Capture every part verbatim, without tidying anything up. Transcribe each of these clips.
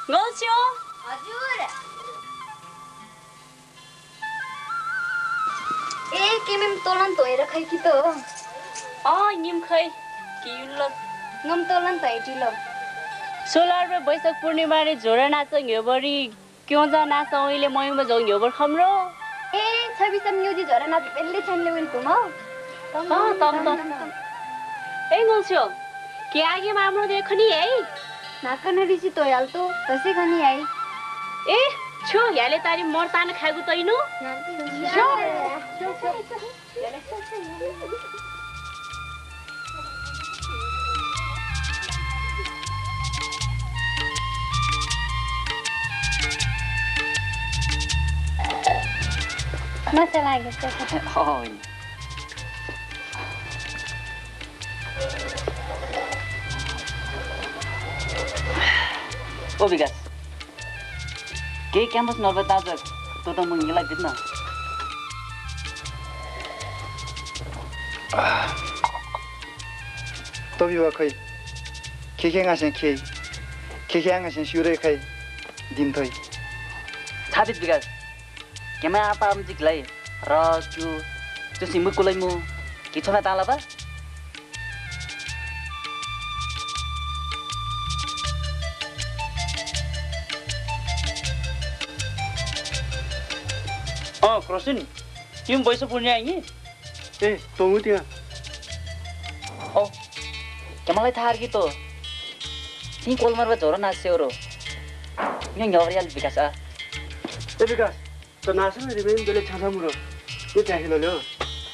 गौस्यो हजुर ए के मेम तोलन तोएर खै कि त अ निम खै कि ल ngâm तोलन त एटी ल सोलार में बैशाख पूर्णिमा रे झोरा नाच घ्योबरी क्यों जा नाच ओइले मयु में जौ घ्योबर खम्रो ए छवि सम न्यूजी झोरा नाच बेल्ले छनले विन कुम तम तम तम ए गौस्यो के आगे माम्रो देखनी है नाकन रिसी तो याल तो तसे खनी आई ए छो याले तारी मरतान खागु तैनु छो मस्त लाग्यो त्यो होइन ओ विकास केही क्याम्पस नभए आज तँ त म यहीँलाई दिन्न तो भी वह खै खेखेंगा से खे खेखेंगा से शुरू खै दिन थोई छादित विकास केमा आपा आमजिकलाई र त्यो त्यो सिमुकुलाई मु किछोमा ताला बा अ क्रसिन तिमी बैशाख पूर्णिमा आइ ए तो हूँ त्यहाँ ओ केमालाई थाहा कि तो ती कोलमरमा झोरो नाच्यो रो यहाँ घरियाल विकास आ ए विकास तो नासन रिमेन बेले छाछा मुरो ये क्या हिलो लो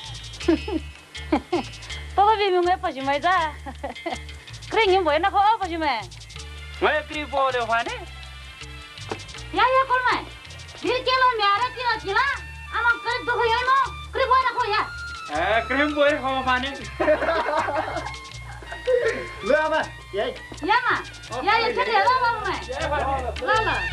तो भी मुंगे पछि मै जा क्रिङ हिम भएन खो पछि मै मै क्रि बोले फाने या या कोलमा फिर के लो म्यारा कि अकिला आमा करे दुख यो न क्रि भएन खो या ए क्रिम बोले खो फाने लो आमा यही या मा या या छटे ल ल मै ल ल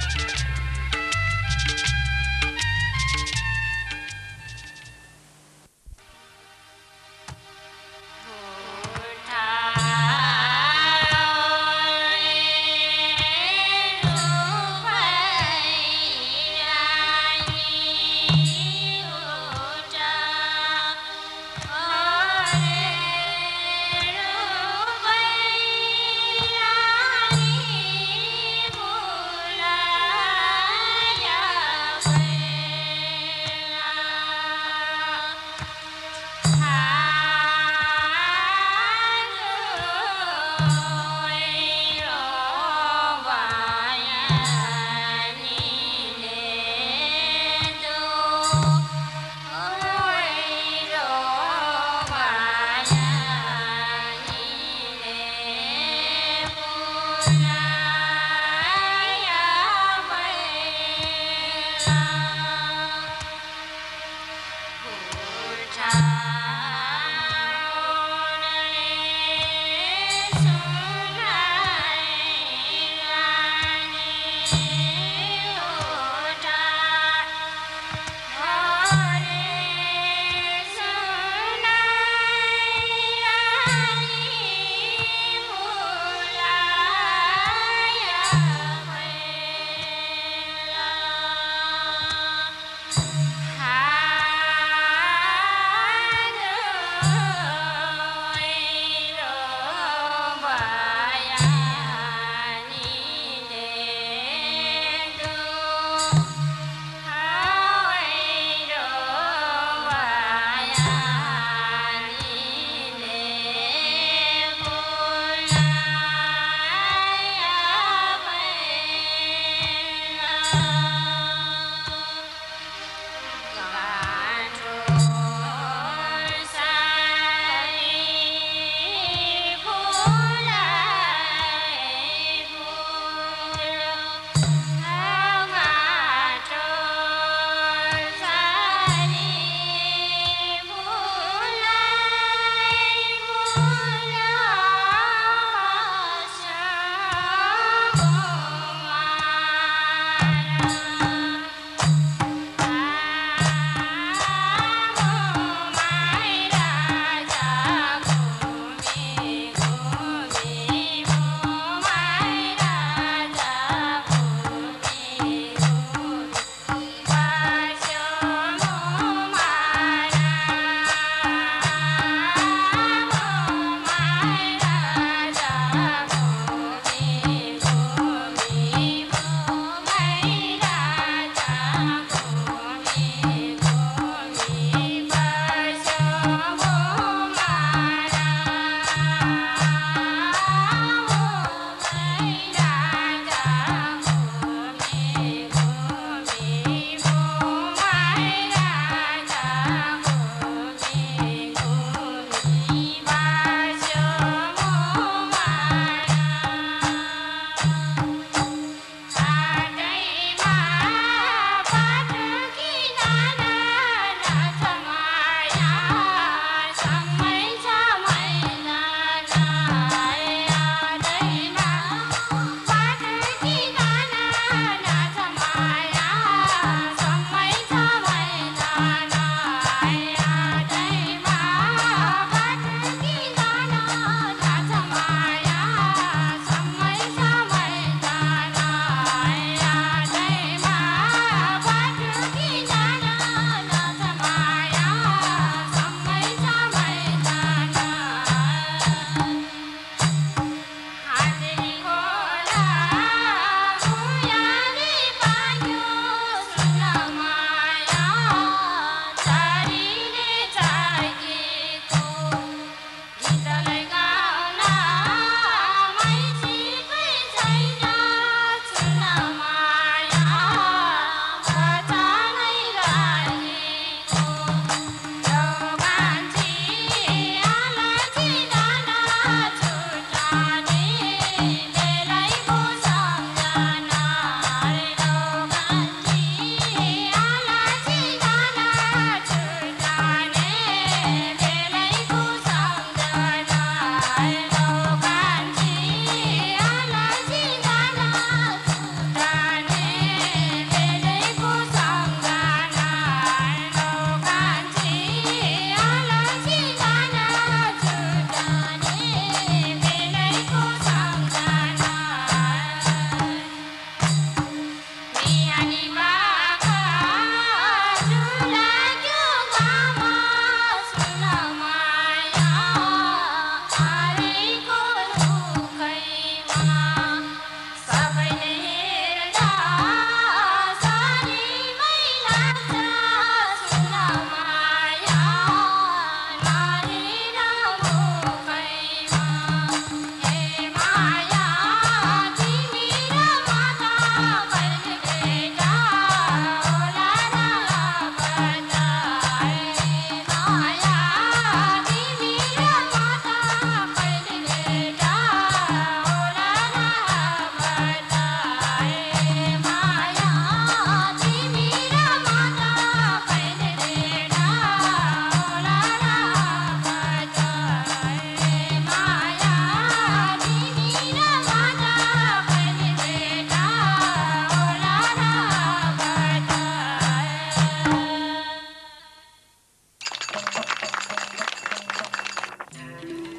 La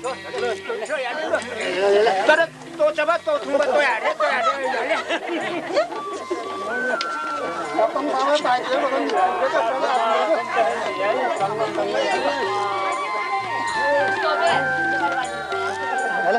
तर तो जब तो तुम तो यार तो यार अपन मामा पाइले बगन हेलो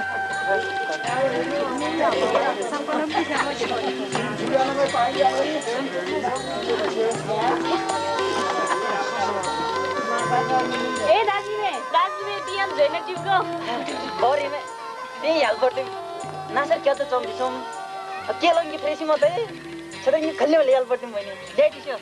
ए दाजुले दाजुले दियम छैन टिपको अरे मे त्यही हाल पर्दै नासर क्या त चम्बिसम के लङ्गी फ्रेसी म त छोरा नि खल्ले वाले हाल पर्दै मैले ल्याइदियो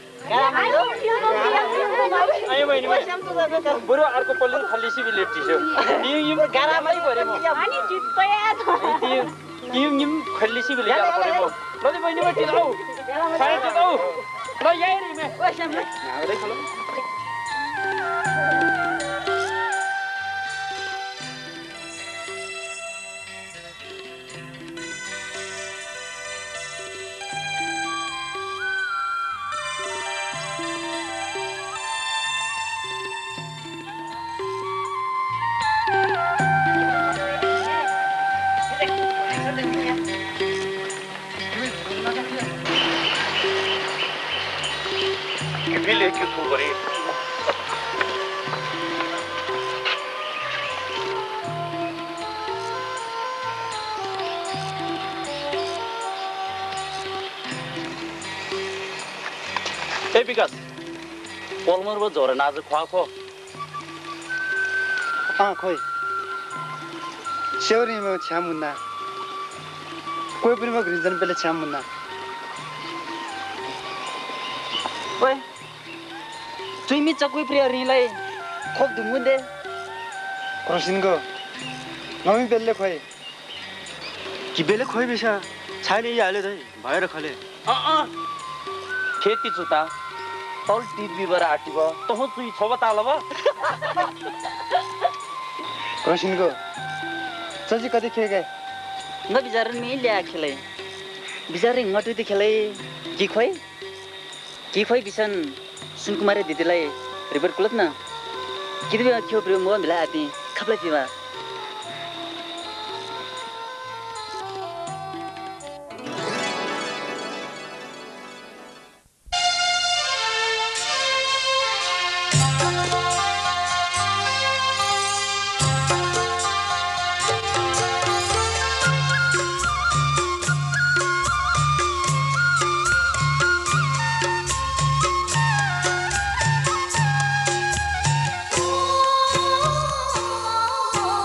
आयो बहिनी बरु अर्को पल्ले खल्लिसी बिलेटिसो यो यो गारामै भरे म अनि जित्तया छ यो यो खल्लिसी बिले गारा परे म ल दे बहिनी बटी आऊ साइड त आऊ ल यही रे मे ओसम नाउदै खलो बिले के तू करे ए विकास पलमर बो झरे नाज खुवा खो अँ खोइ सेउरीमा छ्याम हुन्न कोही पनि म घिर्जन पेले छ्याम हुन्न ओए चुइमी चकुइ प्रियरीलाई खोप धुमुदे क्रसिनको नमी बेलले खोइ कि बेले खोइ बिसा छैन यी हाले चाहिँ भएर खले अ अ खेती जुता तल टिप बिबर आटिब तह चुइ छ बतालब क्रसिनको चजी कति खेगे न बिचारन मी ल्या खेलै बिचारे ngatu खेलै कि खोइ कि खोइ बिसन सुनकुमारे दिदीलाई रिभर कुलत न किदि बे खेउ प्रिय म मिला आति खप्लै पिवा Oh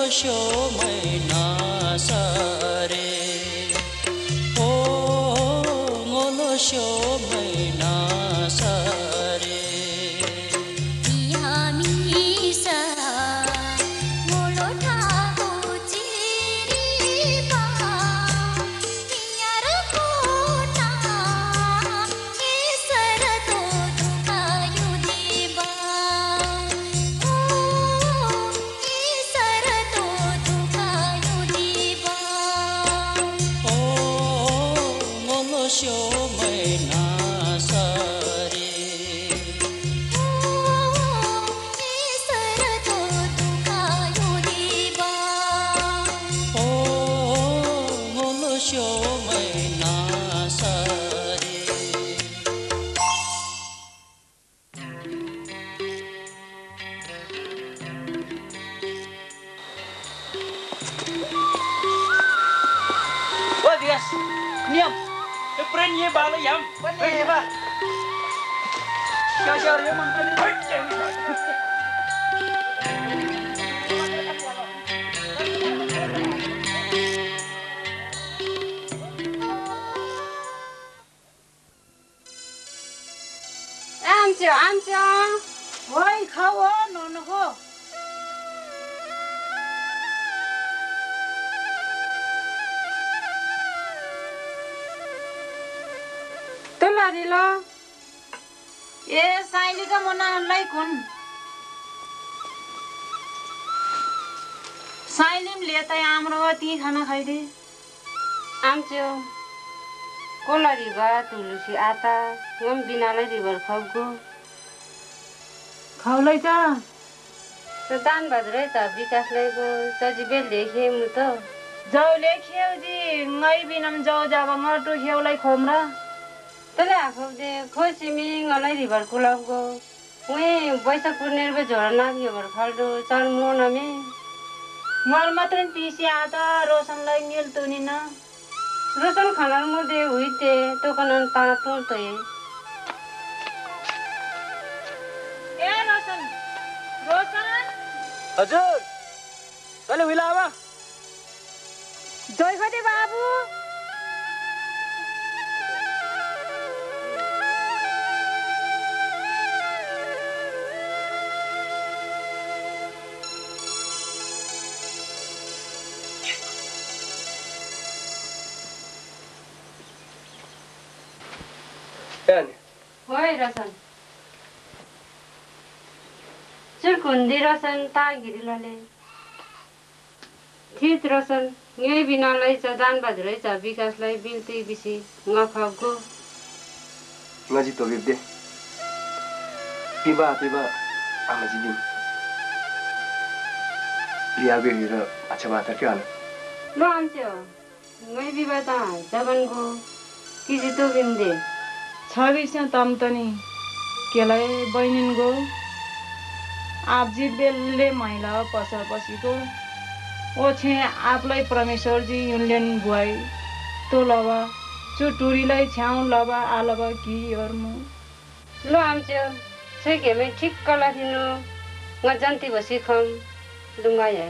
शो मैना सारे ओ मोलो शो मैना सारे आमच्यो आमच्यो Oi, खाओ नोनो को तोलारी लो ए साइली का मना लाई कुन साइलिम लेता आम्रो ती खाना खाइदे आमच्यो कोलारी गा तुलसी आता गम बिनालाई रिभर खबगो खाउलै त त दान भद्रै त विकासलाई गो सजिबे लेखे मु त जाउले खेउजी ngै बिनम जाउ जाब ngटु खेउलाई खोमरा तले आखो दे खोसिमी ngलाई रिभर कुलाबगो उए बैसा पुर्नेर बे झोरना रिभर खाल्दो चल मोनमे मर मात्र पिसी आता रोशनलाई मिल तुनिन रोशन खानार मध्ये हुइते तो कनन पाटो त ए रोशन रोशन हजुर कहिले हुइला आमा जय खदे बाबु होय रोशन चल कुंदी रोशन ता गिरिलाले थित Roshan ngei binalai cha dan badrai cha विकासलाई बिल्ती बिसी ngखगो ngaji to bibde piba piba amaji din liya be hira acha bata kya lo amcho ngei biba ta jaban go kisi to bimde छब्बीस तमतनी केलाई बहिनिन गो आपजी बेलले महिला पसा पसीको ओछे आपलाई परमेश्वर जी युनलेन बुआई तो लबा चुटुरीलाई छ्याउ लबा आलबा कि हरमु lo amcho sei ke me ठीक कला दिनो ngjanti basi kham lungaya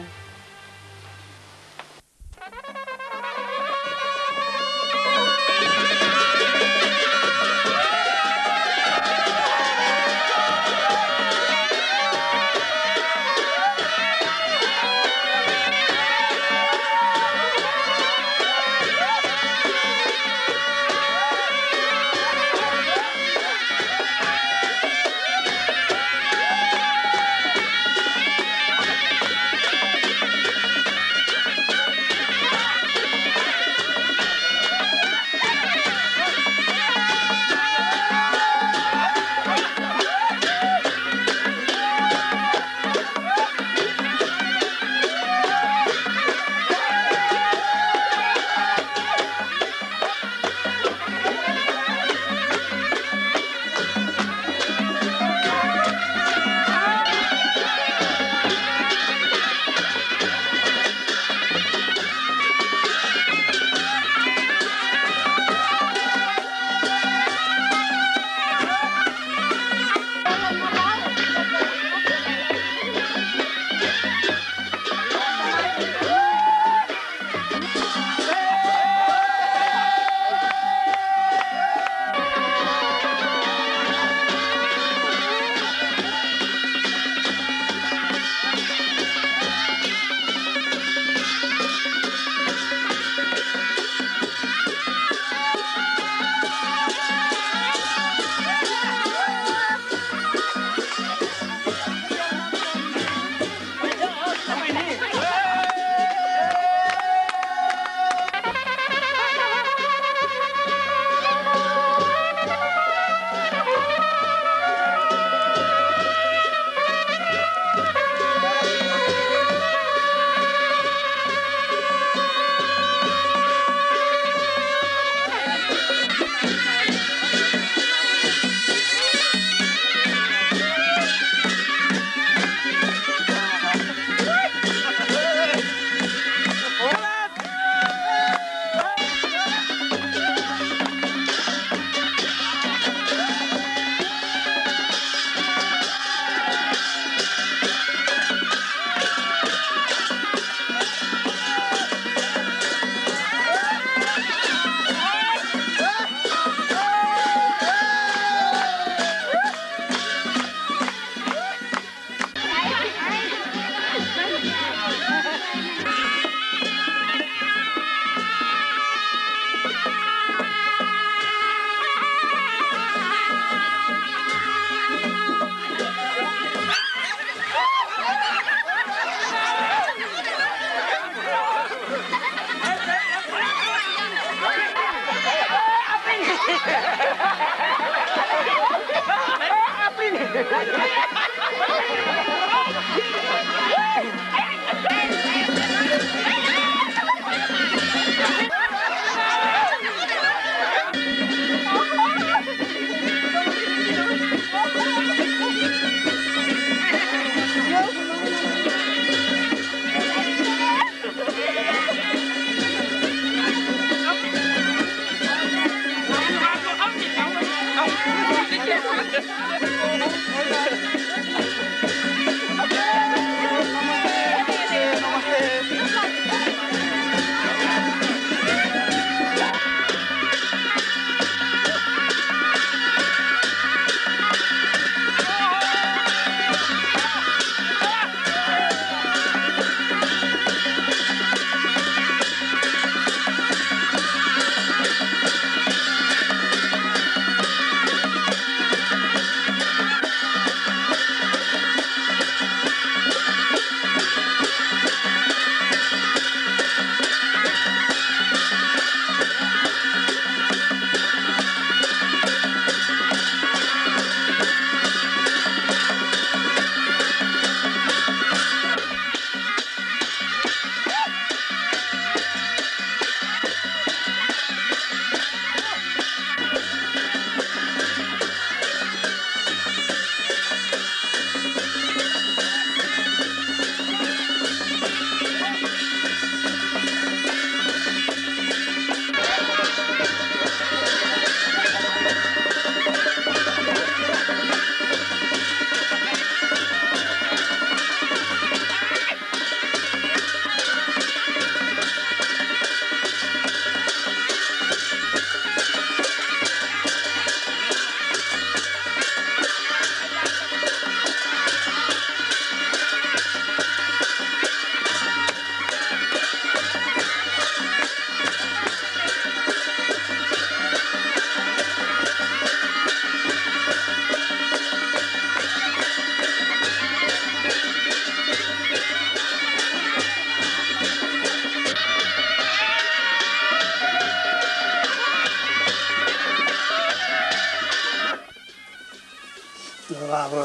अब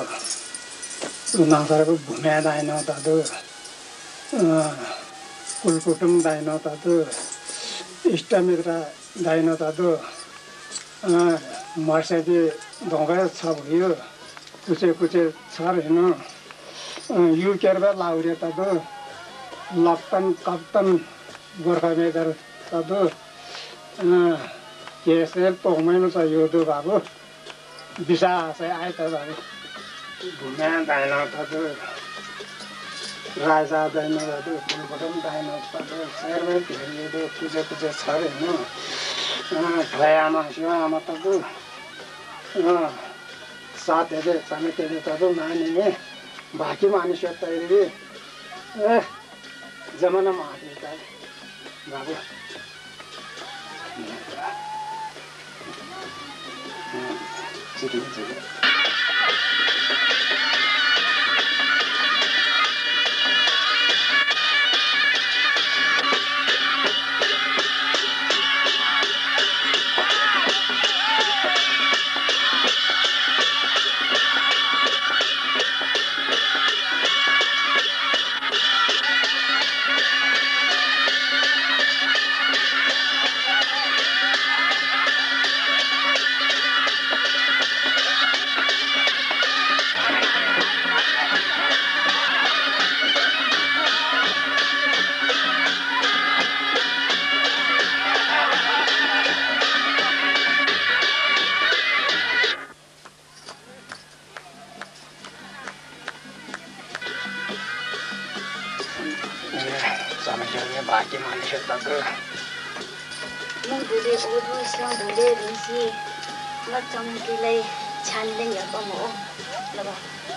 उनीहरूको भूमिया दाइन तातो कुलकुटुम दाइन तातो इष्टमित्र दाइन तातो मर्सेकी ढोका छ भयो कुचे कुचे छ हेर्नु युकेर लाउरे तातो लप्तन कप्तन गोर्खा मेदर तातो केसे तोमेन छ यो दो बाबु बिसा चाहिँ आए त बाबु भूमिया दाइन तातो राजा दाइन तातो कुलकुटुम दाइन तातो शेरमै भेरिएको कुचे कुचे छ हेर्नु भयामा शिवामा तातो साथीले समितिले तातो मानिने बाँकी मानिस तैरी ए जमाना माथि त बाबु चिठी चिठी बाँकी मानिस मुंगुरे ओदो स्याउँदोले रुसी लचम्कीलाई छान्दै हेर्कम हो ल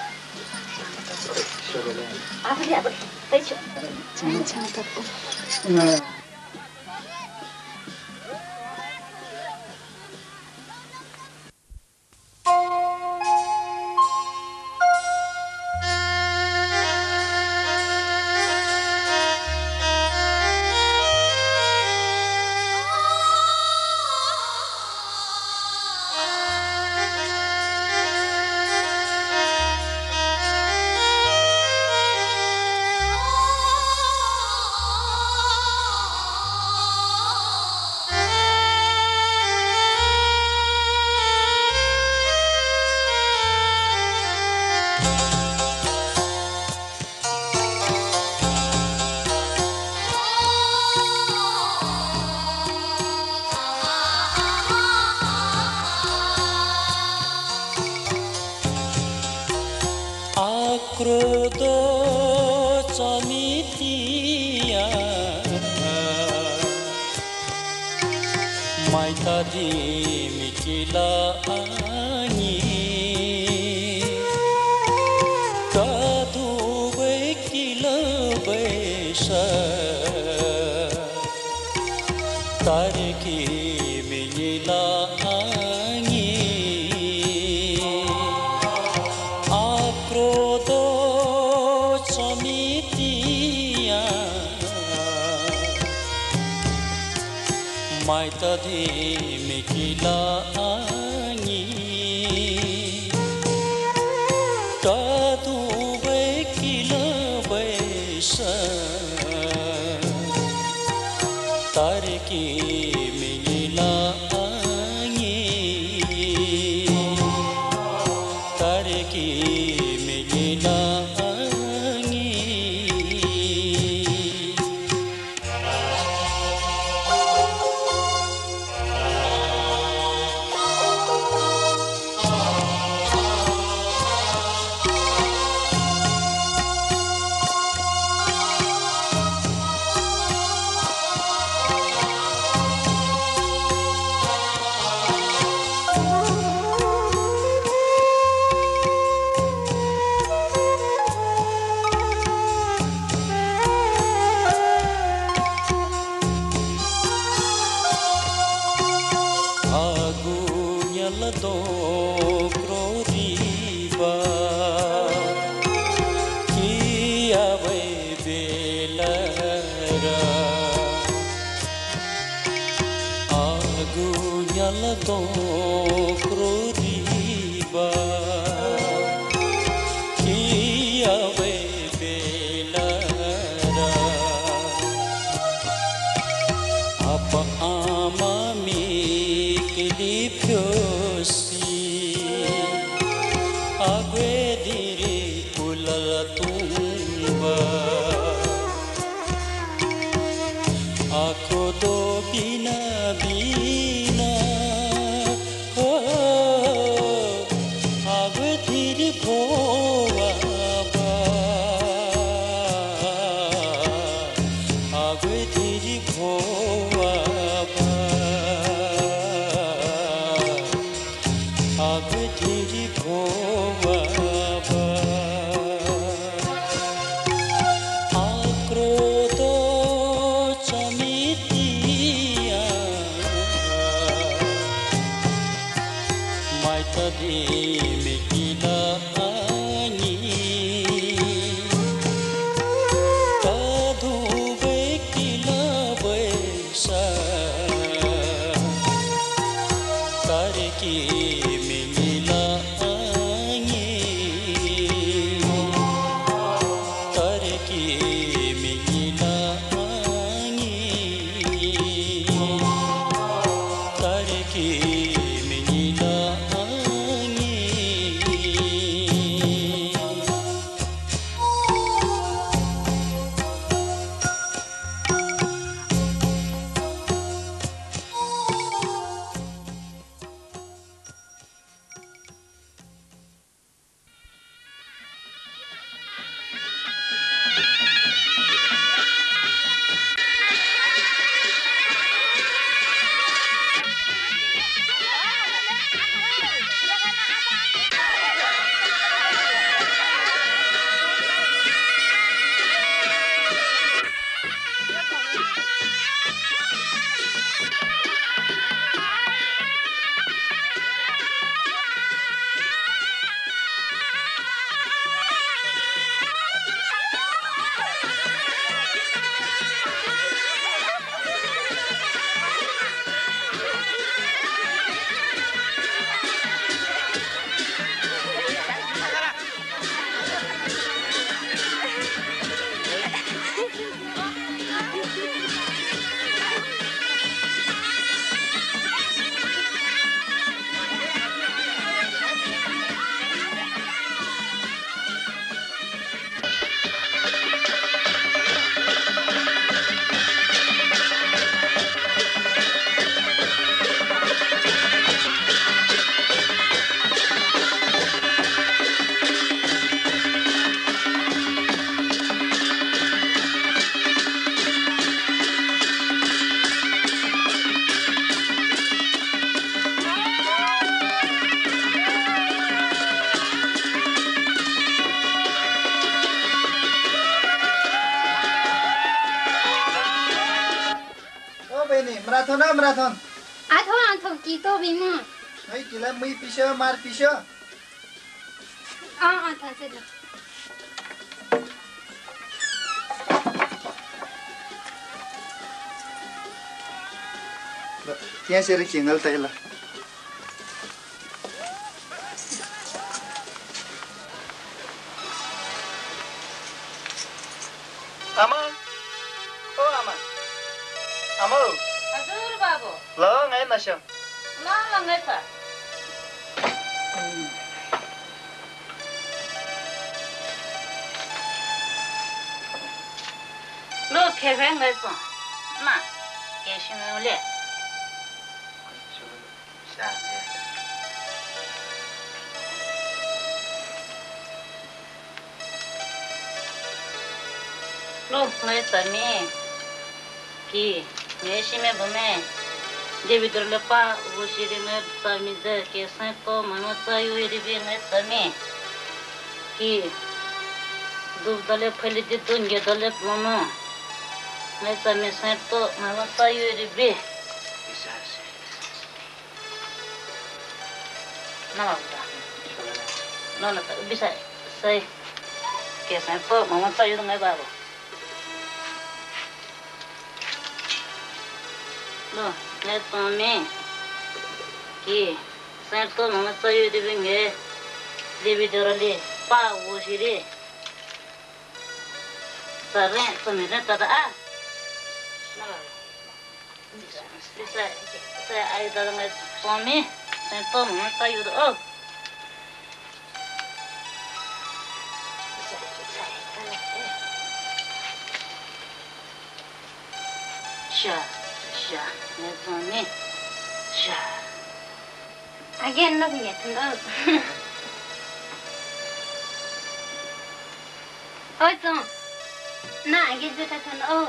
आफूले अब त्यही छु छान छान तको आक्रोध चमितिया माइता दिमिकिला आनी कादुबै किला बैसा तारकी मिला आनी आक्रोध चमितिया माइता दिमिकिला आनी कादुबै किला बैसा तारकी मिला आनी तारकी मिला आनी do croriba kia vai belara agu nyala do croriba kia vai belara apa ama mi kelipyo Agwe diri ulal tumba Aku do bina bina Oh Agwe diri bhoa ba Agwe diri bhoa ba Agwe diri bhoa ki marathon na marathon. Atho atho ki to bima. Hai kila mui pisha mar pisha. Ah atha se. Tiang seri kingal tayla. Aman. Oh aman. Amo. हजुर बाबु ल ngai nasam. ल ल ngai त ल फेफे ngai त ना के सिमले लो ngai त मी कि मेशी में बमे देवी दुर्लपा वो श्री में समित के संग को मनुष्य युरी भी में समी कि दूध दले फैली दी दुनिया दले मनो में समी संग तो मनुष्य युरी भी ना बाबा ना ना तो बिसा सही के संग तो मनुष्य युरी में बाबू लो ले तो मैं कि सर तो मम्मा चाहिए देंगे देवी दौड़ले पाव वो शिरे सरे तो मेरे तदा आ bisa saya ai dalam suami saya तो मम्मा चाहिए ओ Sha, sha, मैं तो नहीं sha. Again no punya tengok. Oh tu. Nah, again tu tak tahu.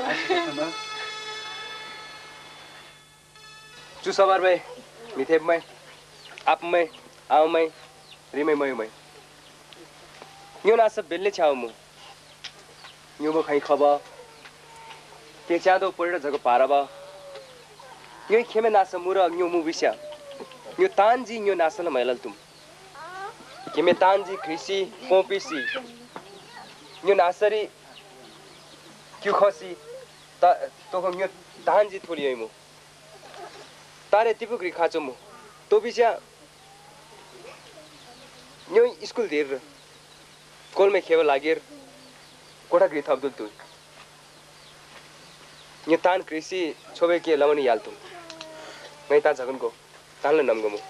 Chú sao vậy? Mình thêm mày, áp mày, áo mày, ri mày mày mày. Nhiều na sab belle chào mu. Nhiều mà khai khaba. Cái cha đó bữa đó giờ có para ba. Nhiều khi mà na samura nhiều mu bisya. Nhiều tan gì nhiều na sana mày lal tum. Khi mà tan gì Krisi, Kompisi. Nhiều na sari. Kyu khosi. Ta to हम nhiều tan gì थोड़ी है mu. तारे तिपुक्री खाचो मु तो बिचा new school there कोल में खेव लागेर कोठा ग्री थप दुल तु न्यू तान कृषि छोबे के लमनी याल तुम मैं ता जगन को तान ल नम गमु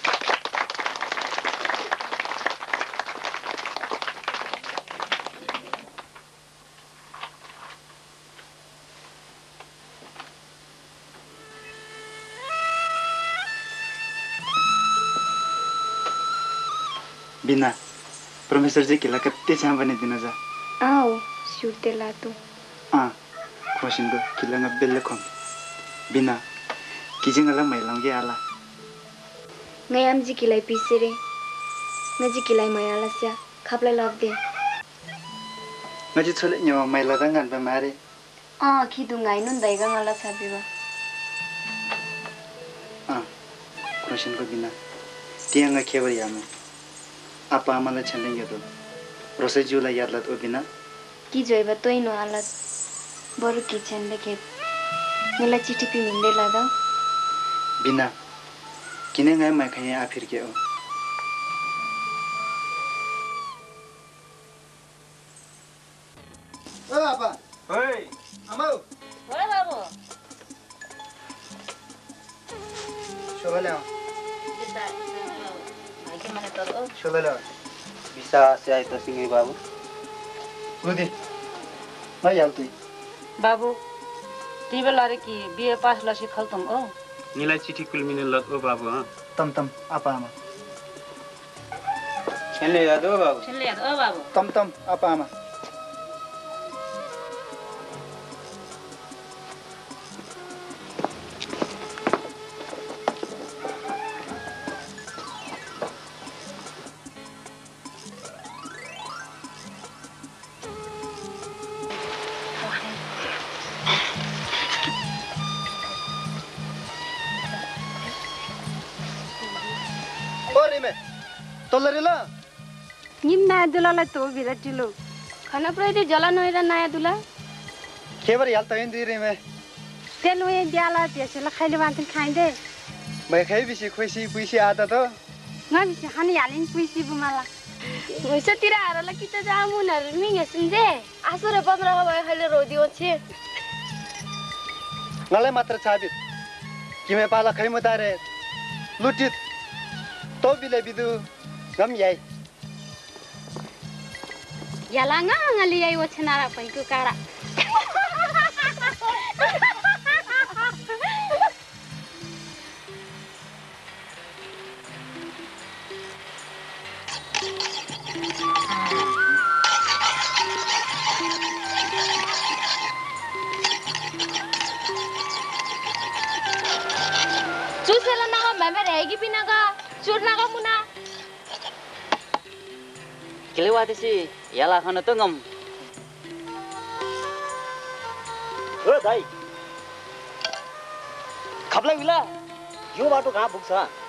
बिना प्रोफेसर जी किला कत्ते छाम बने दिन जा आओ शूट ला तो आ क्वेश्चन को किला न बेल खम बिना किजिंग अला मैलांग के आला ngayam ji kilai pisire ngaji kilai mayala sia khapla love de ngaji chole न्यो मैला दंगन बे मारे आ खिदु ngai nun dai ga ngala sabiwa आ क्वेश्चन को बिना तियांगा खेबर याम apa amala chandeng yo rose jula yadlat obina ki joiba toi no alat boru ki chande ke nela chithi pi minde la da bina kine ngai mai khaya afir ke o o apa hey amau Oi babu shola bisa lagi mana tahu shola bisa saya itu singi babu udi mai yal tu बाबू टीबल आरे की BA pass ला सिखल तुम ओ नीला चिठी कुल मिने लत ओ बाबू हां tam tam apa ama छेले याद हो बाबू चले ओ बाबू tam tam apa ama तोलरे ल निम नयाँ दुलालाई तो भिरा टिलो खाना प्रति जला नहेर नयाँ दुला खेबर याल त हिँड्दै रे मैं तेल वे दियाला त्यसला खाइले बान्थिन खाइदे मैं खाइ बिसी खुसी पुइसी आता त न बिसी हानि हालिन पुइसी बुमाला भैँसतिर हारला कि त जामुनहरू मिङेसिन जे आसो र पन्ध्र भयो खाइले रोदियो छे मलाई मात्र छाबित किमे पाला खै मुतारे लुटित तो बिले बिदु गम याई याला ngali yai wachenara painku kara Susela naga meme rehegi pinaga churnaga muna Kelewati sih, yalah kan itu ngam. हो दाइ खप्ला विला यो बाटो कहाँ पुग्छ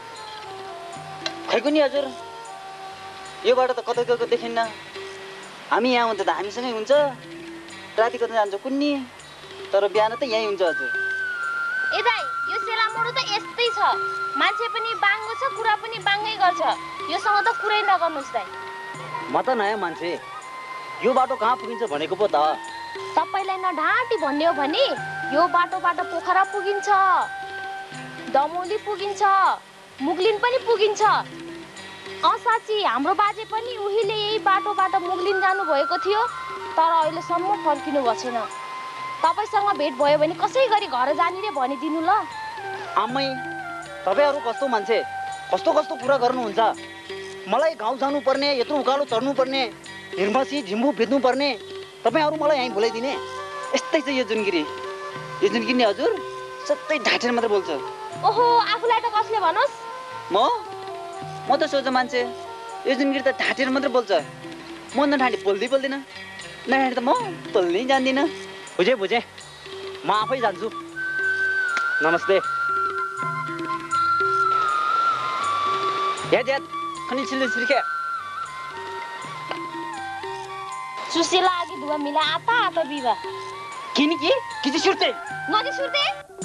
खै कुनी हजुर यो बाटो त कतै गएको देखिन्न हामी यहाँ हुन्छ त हामीसँगै हुन्छ राति कतै जान्छ कुन्नी तर बिहान त यही हुन्छ हजुर ए दाइ यो सेला मोडो त यस्तै छ मान्छे पनि बाङ्गो छ कुरा पनि बाङ्गै गर्छ योसँग त कुरै नगर्नुस् दाइ म त नयाँ मान्छे यो बाटो कहाँ पुगिन्छ भनेको पो त तपाईलाई नढाँटी भन्ने हो भने यो बाटोबाट पोखरा पुगिन्छ दमौली पुगिन्छ मुगलिन पनि पुगिन्छ अ साँच्ची हाम्रो बाजे पनि उहिले यही बाटोबाट मुगलिन जानु भएको थियो तर अहिलेसम्म फर्किनु भएको छैन तपाईसँग भेट भयो भने कसै गरी घर जाने रे भनिदिनु ल आमै तपाईहरु कस्तो मान्छे कस्तो कस्तो कुरा गर्नुहुन्छ मलाई गाउँ जानु पर्ने यत्रो उकालो चढ्नु पर्ने हिर्मसी झिम्बु बेच्नु पर्ने तपाईहरु मलाई यही बोलाइदिने यस्तै छ यो जुनगिरी यो जुनगिरी हजुर सबै ढाँटेर मात्र बोल्छ ओहो आफुलाई त कसले भनोस् म म त सोझो मान्छे यो जुनगिरी त ढाँटेर मात्र बोल्छ म न ढाँटी बोल्दै बोल्दिन न ढाँटी त म बोल्नै जान्दिन बुझे बुझे म आफै जान्छु नमस्ते याद याद खनि छिल्दै छिर्के सुशीला आगे धुवा मिला आता आता बिवा किन कि किति सुर्ते नदी सुर्ते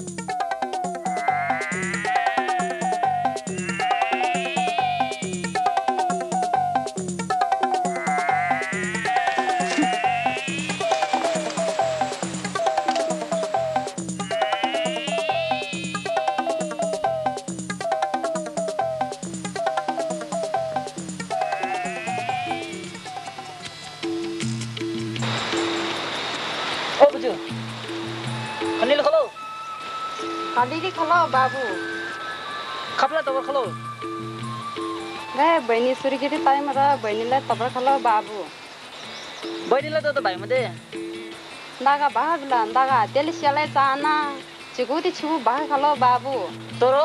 Kali kalau babu, kapla tabar kalau, eh bani suri kita time ada bani lah tabar kalau babu, bani lah tu tu bayi made, daga bahar bilang daga telis jalai cana, cikgu ti cikgu bahar kalau babu, toro,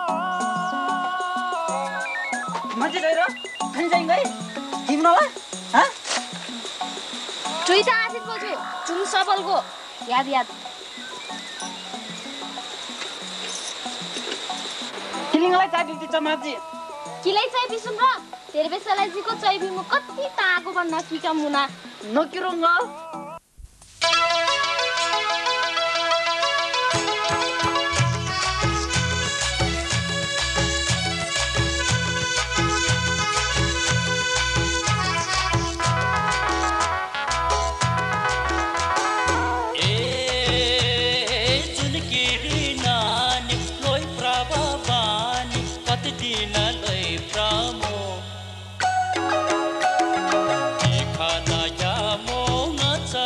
macam mana? Kan jadi ngai, gimana lah? Hah? Cerita asyik boju, cuma sabal go, yad yad. किलिङलाई चाबी दिन्छ मान्छे किलाई चाहिँ बिसुम र तेरे बेसलाई जी को चाहिँ बिमु कति ताको भन्ना की का मुना नकिरोङ Ikana ya mo nga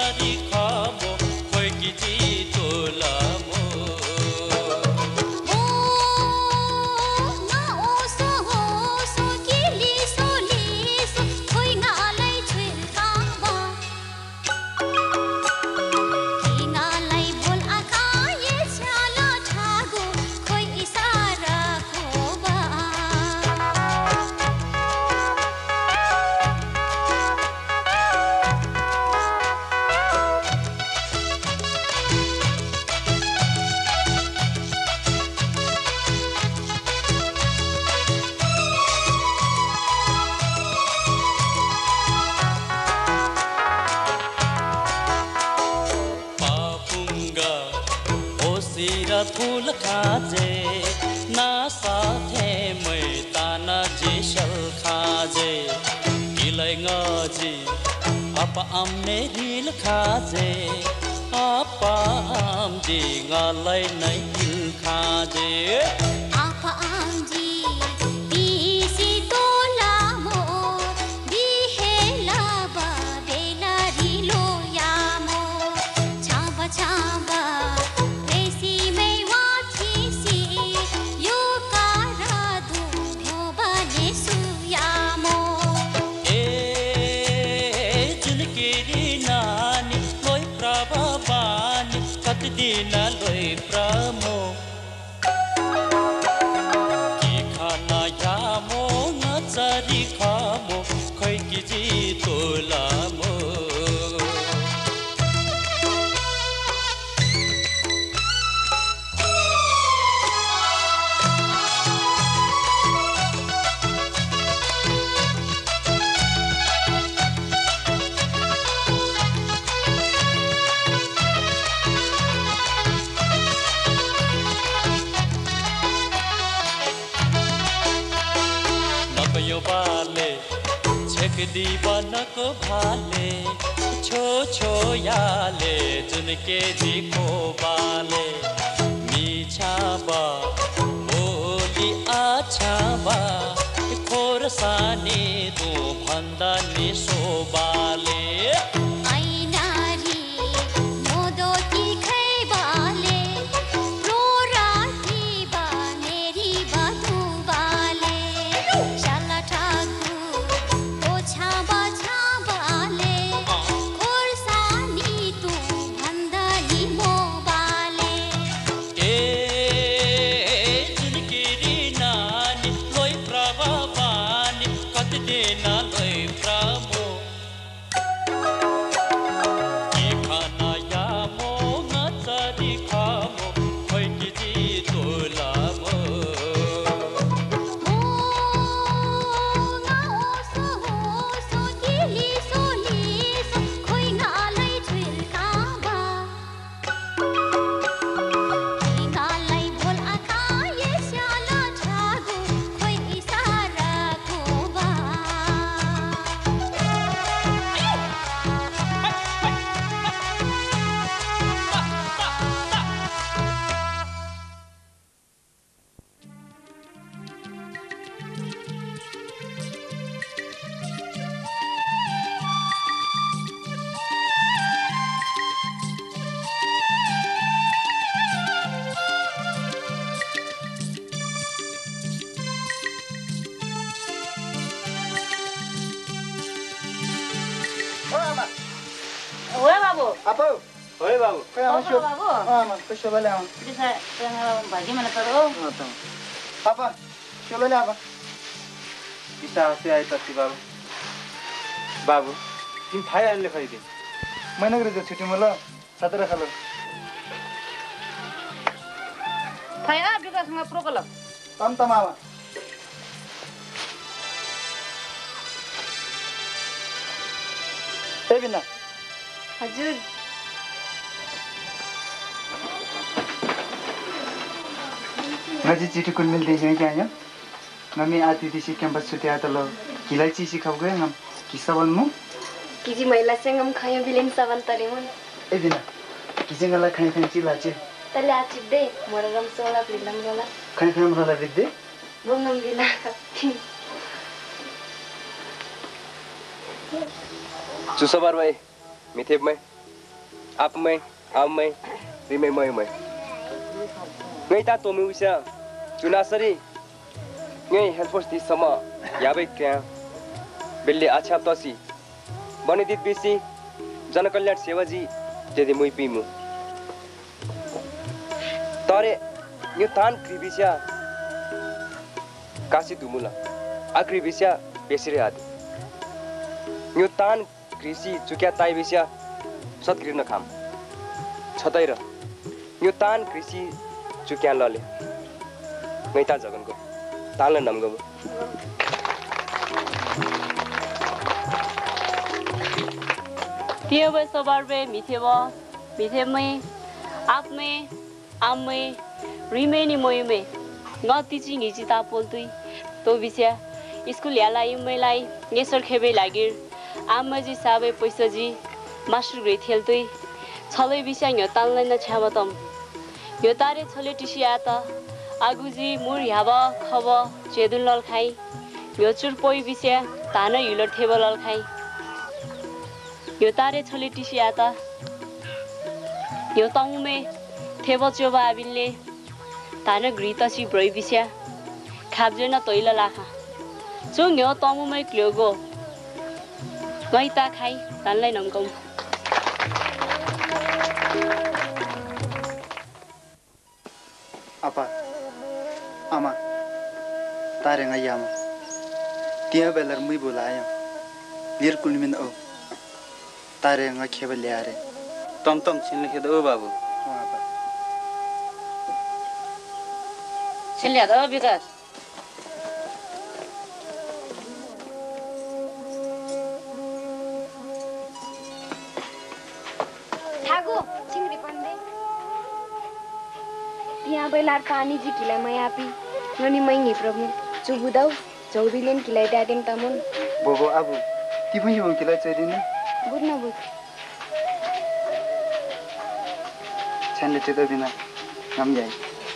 फूल खाजे ना साथे मै ताना जेसल खाजे इलाई ngaji apa amne ril khaje apa amji ngalai nai il khaje apa amji bisi tolamo dihela ba bela rilo yamo chaba chaba resi mai wathisi yo kara du bhobane suyamo Dina loi pramo ki khana yamo na chari khamo khoi ki ji tolamo बाले छेक दीवानक भाले छो छो याले जुनके जी को बाले मीछा बा बोली आछा बा खोरसानी दो भंदा निसो बाले भागी mana taro apa coba apa bisa से आए तस्ती बाबू बाबू तिमी थाहै आनले खैदे मैना गरेको छुट्टी मलाई सातरा खालो थाहै आ विकासमा प्रोकल तम तमामा ए बिना हजुर ngaji चिठी कुन मिल्दै छ क्या यहाँ ngami ati disi campus suti atalo kilai chi sikau gue ngam kisawan mu kiji maila sengam khayo bilen sawan tarimun e dina kiji ngala khai khai chi lache tale achi de moraram sola bilam gala khai khai morala bidde bongam bila Susabar mai mithep mai ap mai am mai rimai mai mai ngai ta tomi usia chunasari ngai helpos di sama yabe kya belle acha tasi banidit bisi janakalyan sevaji jedi mui pimu tare yo tan kribisia kasi dumula akribisia besire adi yo tan krisi chukya tai bisia satgirna kham छतैर यो तान कृषि चुक्यान लले मैता जगनको तानले नमगो तियो बे सबार बे मिथेबो मिथेमै आपमै आमै रिमेनी मोयुमे न तिची ngici tapol tui to bisya school yala imai nesor khebe lagir amaji sabe paisa ji master grade thel tui chalai bisya yo tanlai na chhabatam yo tare chole tisi ata aguji mur yaba khaba chedun lal khai yo chur poi bisya tana yular theba lal khai yo tare chole tisi ata yo tamume theba choba abinle tana grita si broi bisya khabjena toila lakha chung yo tamumai klyogo gaita khai tanlai namkom apa ama tare ngayama tia belar mui bolaya lir kulmin o tare nga khebel yare tom tom chin likhe do babu Silya da bigas. Thago, chingri pande. Tiya belar pani ji kilai mai api. Ngani mai ngi prabu. Chubu dau, chaudilen kilai dadeng tamun. Bobo abu, ti pun yung kilai chaidin. Bud na bud. Chan le chedo bina, ngam jai.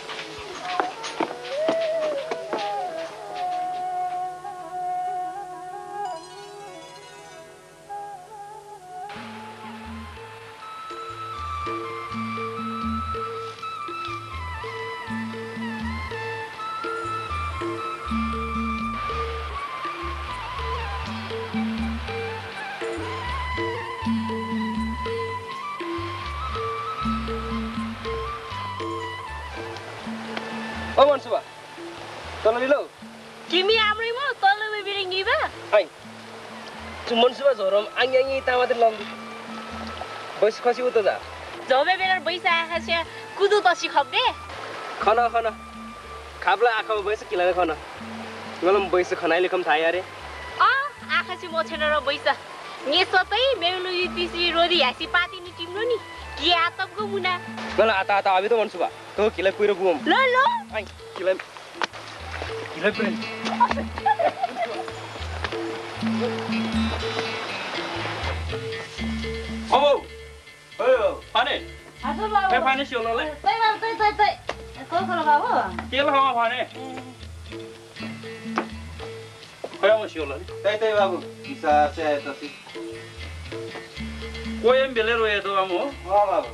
Oh, Mansuba. Tolong dulu. Kimi amri mo tolo me biringi ba? Hai. Tu Mansuba zorom angi-angi tamatir lambi. Bais khasi uta da. Jobe belar baisa akha kudu tasi khapde. Khana khana. Khabla akha bais kilane khana. Galam bais khanaile kam thai yare. A akha si mo chena ro baisa. Nge sotai meulu yutisi rodi hasi pati ni timno ni. Ki atap go muna. Gala ata ata abi to Mansuba. To kilai puiro buom. Lo lo. Ai, kilai. Kilai puiro. Oh, oh, pane. Aduh babu. Kayak pane sih oleh. Tay babu, tay tay tay. Kau kalau babu. Kira hawa pane. Kayak masih oleh. Tai tai babu, bisa saya tasi. Kau yang beli roya tu kamu? Oh babu.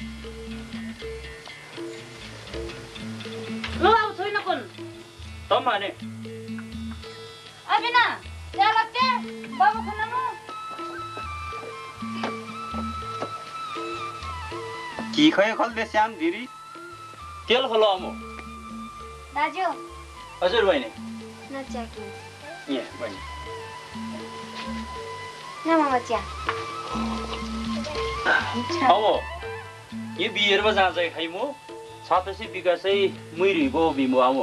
Lo babu soy na kon. Tom pane. Abina, jalan ke? Babu kena mo. की खै खल्दे श्याम धिरी तेल खलो आमो दाजु हजुर बहिनी नचाकी ए बहिनी न मामा चिया अब ये बियर में जान्छ खाइ मो सातसी विकासै मुइरी गो बिमो आमो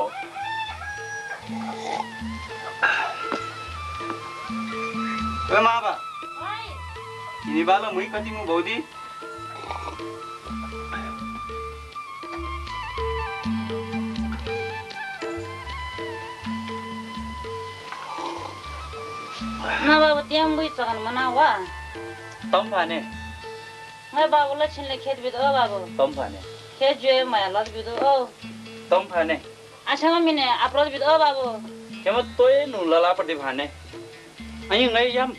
ए माबा Oi. ini bala मुइ कति मु भौदी Na babu tiang bui cakan mana wa? तम भने Ngai babu la chin le khet bid o babu. तम भने Khet jue maya lat bid o. तम भने Asama mine aprod bid o babu. केमा तोय नु लला पडि भने अनि ngai yam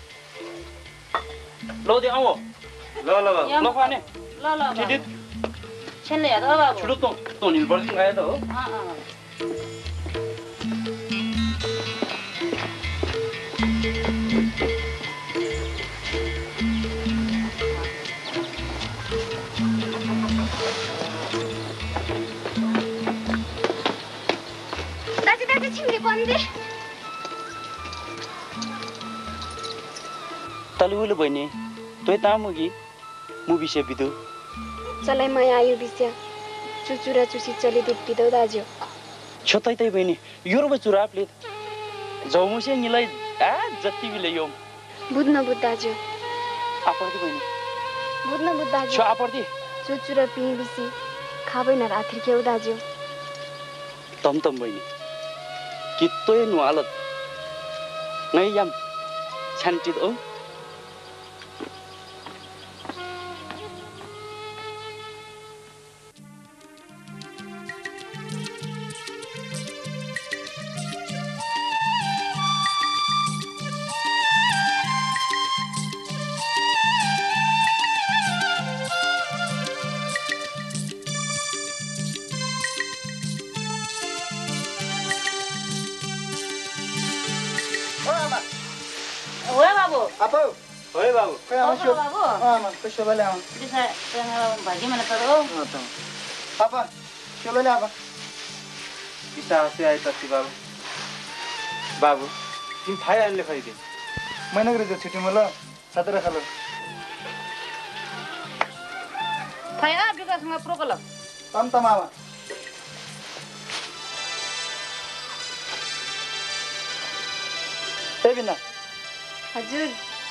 lo di awo lo lo lo भने Lo lo babu. Chidit Chin le ya o babu. छुडु त त निल बर्दिन गए त हो Ah ah. दाजु दाजु छिङ्री पन्दे तलुल बहिनी तोय तामुगी मु विषय बिदु चलाई माया आयो बिस्या चुचुरा चुसी चली दुप्पिदौ दाजु छोतै तै बहिनी योरबे चुरापले जौमुसे निलाई आ जति बिले यो बुझ्न बुझ दाजु आपर्दी बहिनी बुझ्न बुझ दाजु छ आपर्दी चुचुरा पिँ बिसी खाबै न राथिर खेउ दाजु tóm tầm mình kít tôi nua lật ngay yam chăn chít ống भाजी mana tahu? Apa? Coba lihat apa? Bisa saya tadi babu. Babu, ini saya yang lekar ini. Mana kerja cuti malah, sadar kalau. Saya juga sama pro kalau. Tam tam apa? Eh Bina. हजुर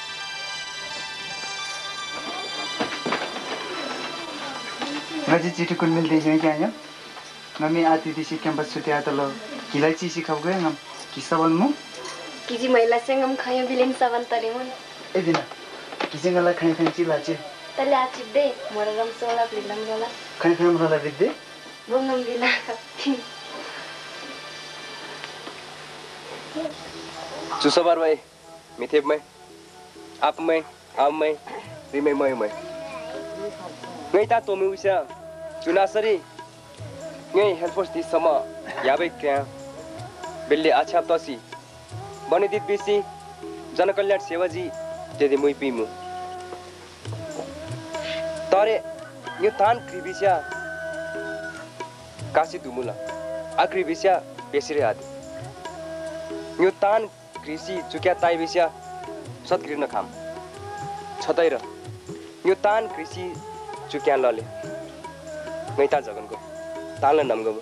ngaji चिठी कुन मिल देश में क्या है mummy आती थी C campus छुट्टी आता लो किलाई चीज़ सिखाओ गए हम किस्सा बनमु किसी महिला से हम खाया बिलेन सावन तरीमन ए दिना किसी गला खाने खाने चीज़ लाचे तले आचिप दे मोरा रम सोला बिलम गला खाने खाने मोरा लग दे बुंगम बिला चुसबार भाई मिथेब में आप में आम में रिमे में में ngay ta tổ mưu xa chuna sari ngay helpos di sama yabe kya belle acha tosi bani dit bisi jana kalyan sewaji dedi mui pimu tare yo tan kribisya kasi dumula akribisya besire adi yo tan krisi chukya tai bisya satkrina kham chataira yo tan krisi चुक्या लले गैता जगनको ताल नमगब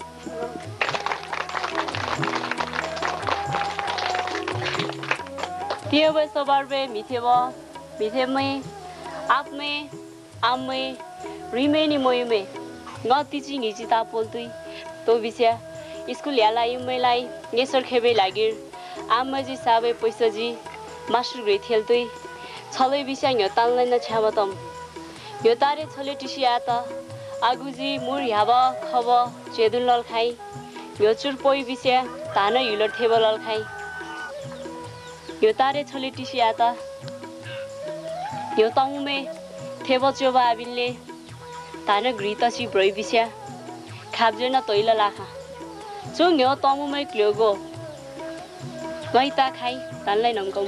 त्यो बे सबार बे मिथेब मिथेमै आपमै आमै रिमेनी मोयमे न तिची निजी ता पोल्तुई तो बिस्या स्कुल याला इमैलाई नेसर खेबे लागिर आमजी साबे पैसाजी मास्टर ग्रे थेल्तुई छलै बिस्या न्य तालनै न छाबतम यो तारे छले टिसी आता आगुजी मुर याबा खब चेदुन लल खाई यो चुर पोइ बिस्या ताना युलर थेब लल खाई यो तारे छले टिसी आता यो तमुमे थेब चोबा आबिनले ताना ग्रितसी ब्रइ बिस्या खाब्जेन तोइला लाखा चुङ यो तमुमे क्लोगो गइता खाई तानलाई नमकम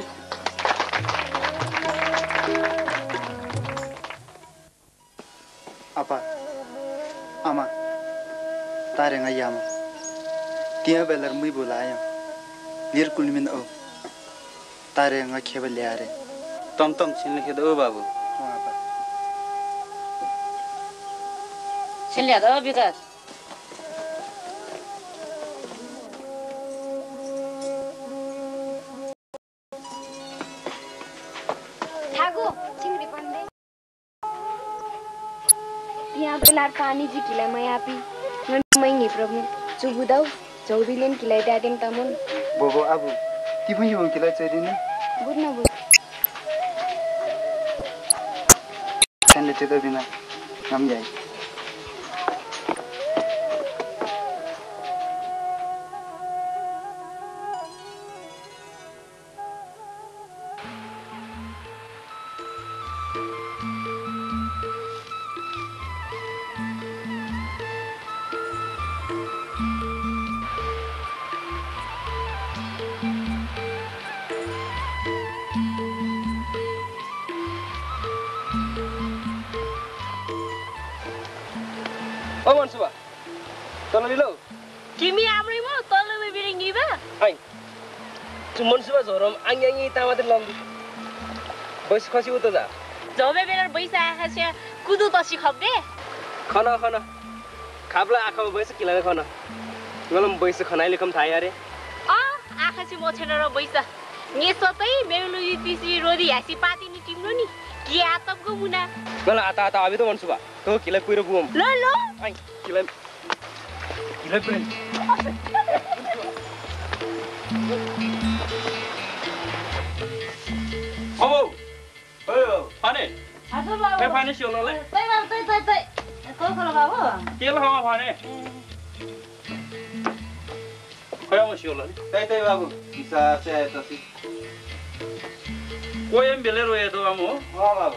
apa ama tare ngayam tia belar mui bulaya lir kulmin o tare nga khebel yare tom tom sin likhe do babu apa Silya do bigas ठागो चिंगड़ी पंडे यहाँ बेलार पानी जी किलाई मैं आपी मैं नहीं प्रभु चुबुदाउ चौधरीलेन किलाई दादेन तमन बोबो आबु ती पनि हो किलाई चाहिदिने बुझ्न बुझ सन्ले चाहिँ बिना हम जाई Oh Mansuba, tolong dulu. Kimi amri mo tolong me biringi ba? Ay, tu Mansuba zorom angyangi tamat lambi. Bos khasi uto ja. Jobe belar baisa khasya kudu tasi khobde. Khana khana. Khabla akha baisa kilane khana. Ngalam baisa khanaile kam thai are. Ah, akha si mo chena baisa. Nge sotai melu yutisi rodi hasi pati ni timno ni. Ki atap go muna. Ngala ata ata abi to Mansuba. To kilai puiro buom. Lo lo. Ay, kilai Oh, oh, pane. हजुर बाबु Ke pane siolole? तै बाबु तै तै तै को खोलो बाबु Ke la ha pane. Kaya mo siolole. Tay tay babu, bisa saya tasi. Ko em belero e do amo. Ha babu.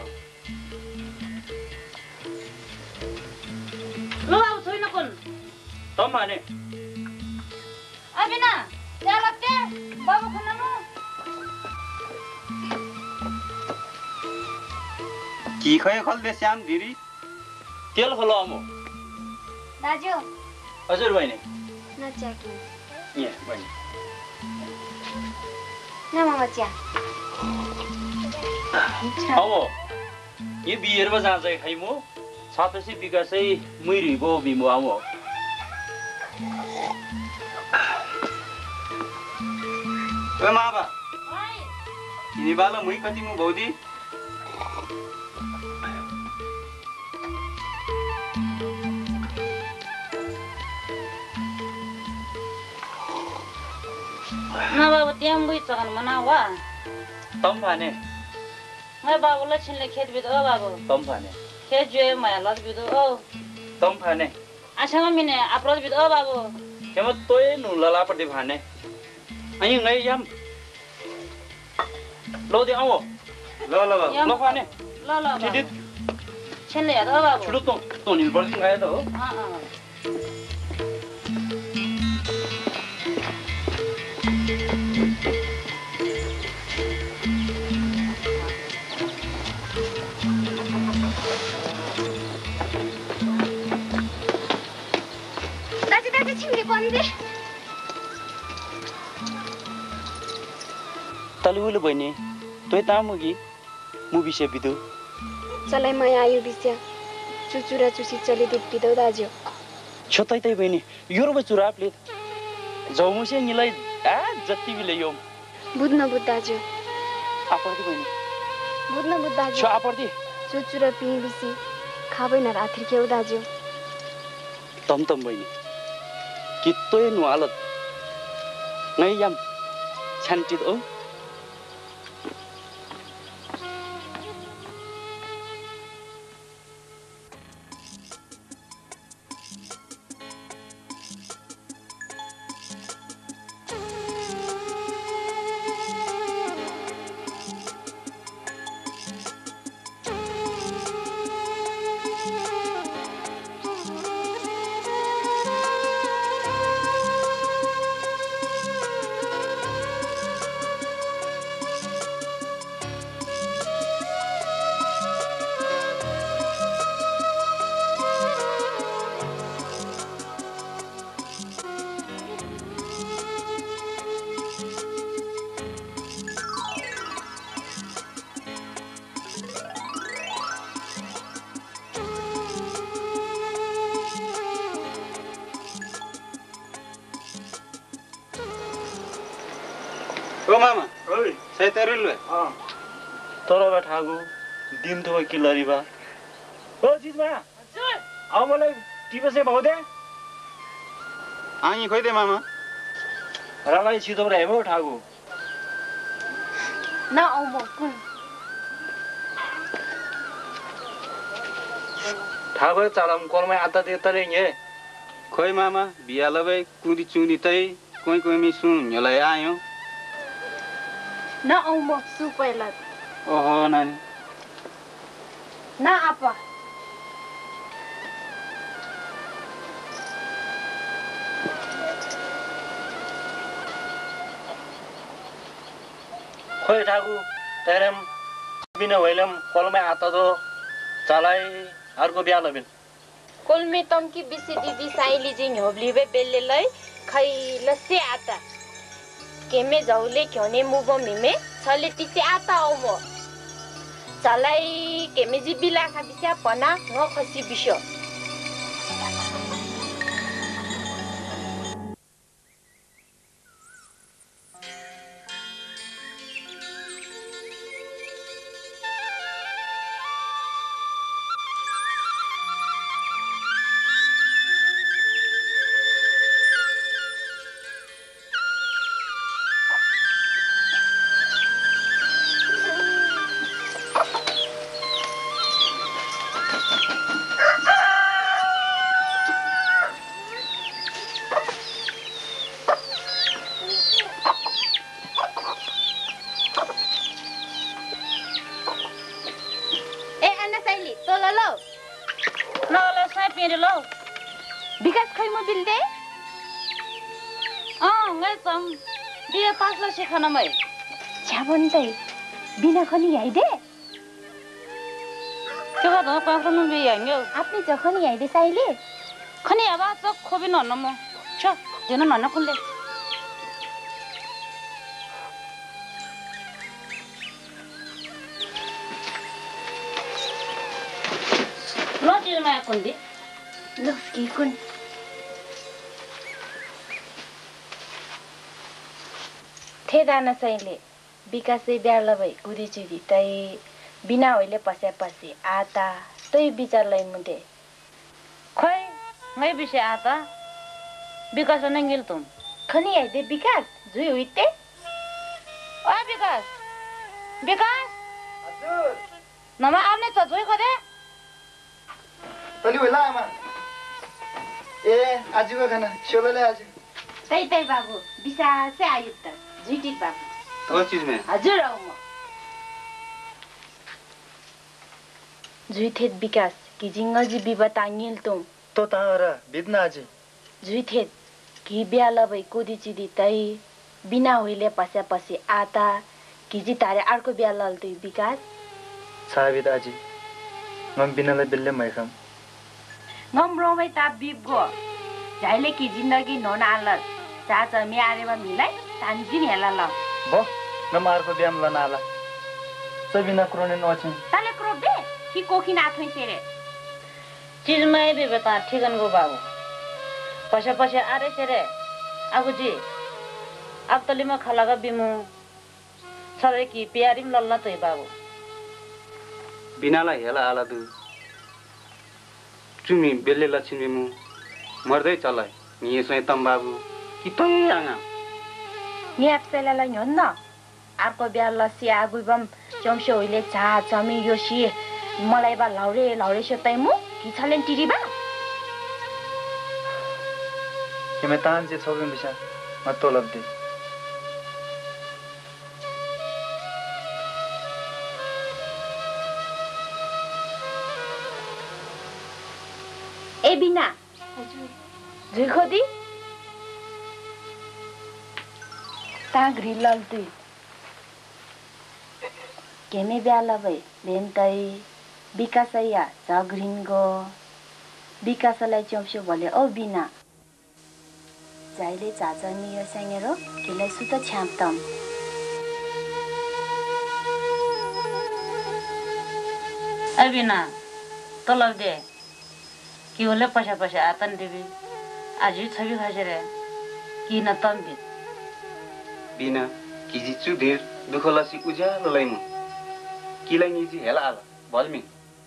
लो बाबु छोइन कोन Tom pane. अबिना त्या लत्ते बाबु खनानु की खै खल दे श्याम धिरी तेल खलो amo. दाजु हजुर बहिनी. नच्याकी ए बहिनी. न मामा चिया amo. Ye biyer ba जान्छ खाइ मो. सातसी विकासै मुइरी बो बिमो amo. ओ माबा ini bala mui kati mu baudi न बाबु त्यहाँ बुइ चगन मना वा Tom pane. मैं बाबु लछिनले खेत बिद ओ बाबु Tom pane. खेत जुए माया लत बिद ओ Tom pane. आछामा मिने अप्रोच बिद ओ बाबु Kemo toy nu lala per di pane. Ayo ngai yam. Lo di amo. ल ल बाबु Lo pane. ल ल बाबु Tidit. छेनले हेर ओ बाबु Chulo to to ni bar ngai to. अ अ दाजु दाजु छिम्री बन्दे Talu bani. Toy tamugi. Mu bishe bidu. चलाई म आयो बिस्या चुचुरा चुसी चली दुध पिदौ दाजु Chotai tai bani. Yoro ba churap le. Jomu se nilai a jatti bile yom. बुझ्न बुझ दाजु Apardi bani. बुझ्न बुझ दाजु Cho apardi. चुचुरा पिँ बिसी खाबै न रात्रि केउ दाजु Tom tom bani. Kitoy nu alat. Ngai yam. Chantit o. ओ मामा ओइ सही तरिलु अ तोरो बा ठागु दिन तो किलरी बा ओ जिज बा हजुर आउ मलाई टिपे से बहुदे आइ खोइ दे मामा रालाई छिदो रे हेबो ठागु न आउ म कुन ठागु चालम कोलमै आता दे तले ये खोइ मामा बिया लबै कुदी चुदी तै कोइ कोइ मि सुन यलाई आयो न आउ म सु पहिला ओहो नानी न आपा खोइ ठागु तेरम बिना होइलम कोलमै आता दो चालाई अर्को बिया लबिन कोलमे तमकी बिसी दिदी साइली जिङ होब्लिबे बेल्लेलै खै लसे आता केमे झौले क्योने मुबो मिमे छले तिसे आता औ म चलाई केमे जि बिला खा बिस्या पना न खसी बिस्यो रे लो विकास खै म बिल्दे अ ngai tam dia pas la sekhana mai छ्याबन चाहिँ बिना खनी आइदे Coba dong apa aku nunggu ya nggak? आपने जखनी आइदे साइले खनी apa cok kopi nono mo? Cok, jangan nono kulle. Lo jadi mana kundi? Lo kikun थे दाना साइले विकासै ब्याला भई गुदी चुदी तै बिना होइले पस्या पसी आता तै विचारलाई मुदे खोइ ngai bisa आता विकास नंगिल तुम खनी आइदे विकास जुई हुइते ओ विकास विकास हजुर नमा आउने त जुई खदे तली होला आमा ए आजको खाना सोलोले आज तै तै बाबु बिसासे आयो त जुइटी बाबु तो चीज में हजुर आउ म जुइथेत विकास कि जिंगजी बिबता निल तुम तो तारा बिदना आज जुइथेत कि ब्याला भई कोदी चिदी तै बिना होइले पस्या पसी आता कि जी तारे अर्को ब्याला लतै विकास साबित आज ngam binala bille mai kham ngam रोमै ता बिबगो जाइले कि जिन्दगी नोना आलत चाचा मे आरेबा मिलाई तान्जिन हेला ल बो ngam arko biam la nala sabina krone no chen ताले क्रो दे कि कोखी ना थै तेरे चीज में भी बता ठिकन को बाबू पशा पशा आ रहे तेरे अब जी अब तली में खला का बिमु सरे की प्यारी में लल्ला तो बाबू बिना ला हेला आला दु चुमी बेले लक्ष्मी मु मर्दै चलाय नि सय तम बाबू कि तै आङा नि आपसेला ला न्यन अर्को ब्याला सी आगुबम चम्सो होइले चा चमी योशी मलाई बा लाउरे लाउरे सतैमु कि छलेन टिरिबा के मैं तान जे छोगन बिसा म तोलब दे ए बिना हजुर जुइ खोदी ता ग्रिलल दुई केमे ब्याला भई बेन्तै विकासया झग्रिन्गो विकासलाई चम्स्यो भले औ बिना जाइले चाचा नियो सेंगेरो किलाई सुत छ्याम्तम अबिना तलब दे कि होले पशा पशा आतन देवी आज ही छवि खासे रे कि न तम भी बिना किजी चु धेर दुखलासी उज्यालो लैमु किलाई निजी हेला आला भल्मी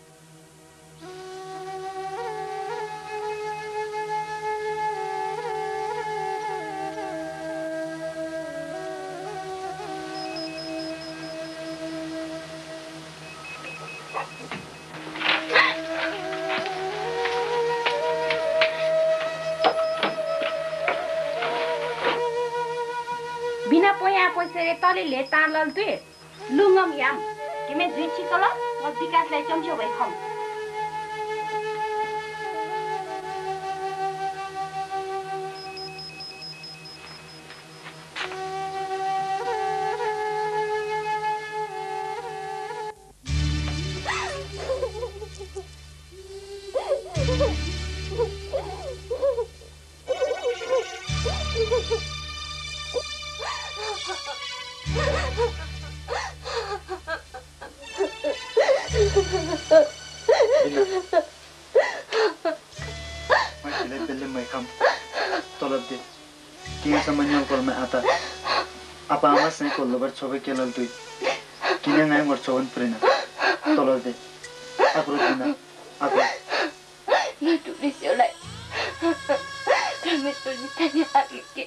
बिना पोया पोसेरे तले ले तालल दुई लुङम याम केमे जुइ छिकल म विकासलाई चम्स्यो भई खम apa ama sen ko lobar chobe kelal tu kine ngai mor choban prena tolo de akro dina akro ni tu risio lai kami tu ni tanya lagi ke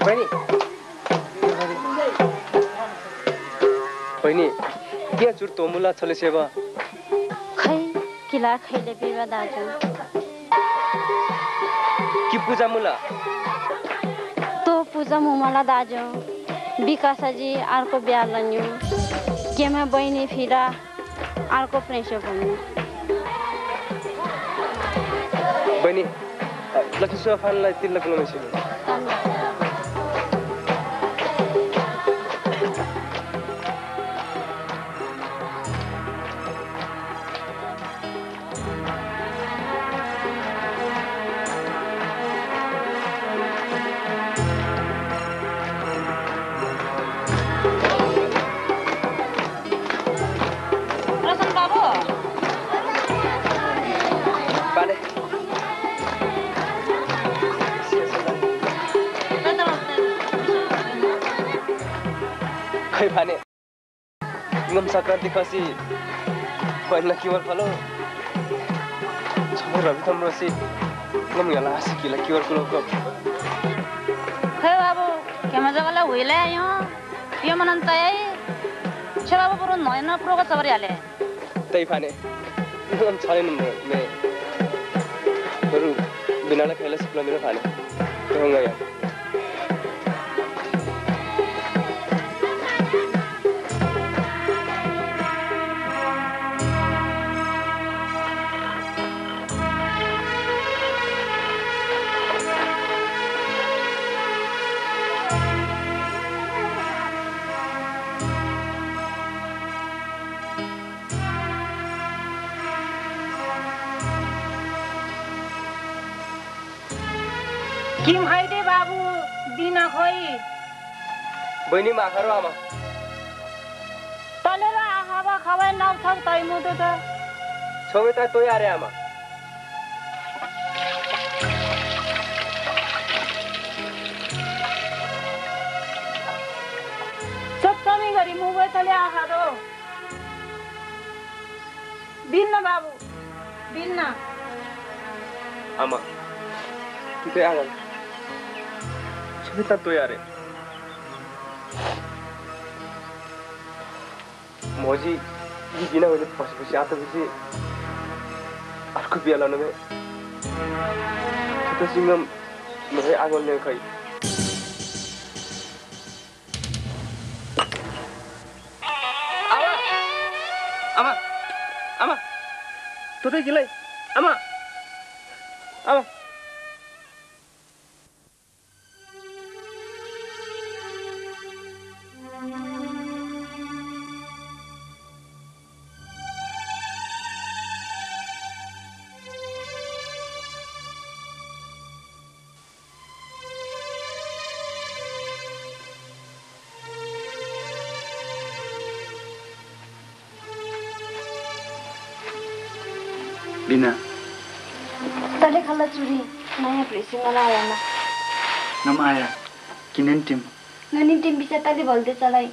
बहिनी बहिनी क्या चुर तोमुला छले सेवा खै किला खैले बिवा दाजु कि पूजा मुला तो पूजा मुमला दाजु विकासजी अर्को बिहा लन्यु केमा बहिनी फिरा अर्को प्रेसो भन्नु बहिनी लक्ष्मी सोफानलाई तीन लाख लमेछु खै फाने गम संक्रान्ति खसी पहिला किवर फलो छमो रवि थमरोसी गम याला आसी किला किवर कुलो को खै बाबु केमा जगला हुइले आयो यो मनन तय छ बाबु पुरो नयन प्रोको चबरी हाले तै फाने गम छैन मे बरु बिनाले खैला सिक्ला मेरो फाने तंगा या किम हाइदे बाबु दिना खोइ बहिनी माखारो आमा तलेर आखाबा खबै नाउ छौ तै मुदु त छवे त तोय आरे आमा सप्तमी गरी मुबै तले आखा दो दिन्न बाबु दिन्न आमा किते आगल छवे त तोय आरे मोजी ये बिना होने पस पस आता बिजी अर्को बिहा लाउनु मे त सिंगम नभए आगल ने खै आमा आमा आमा तोते गिलै आमा आमा बिना तले खाला चुरी नयाँ प्रेसिङ वाला आया ना नम आया किनेन टिम ननी टिम बिचा तले बोलते चलाई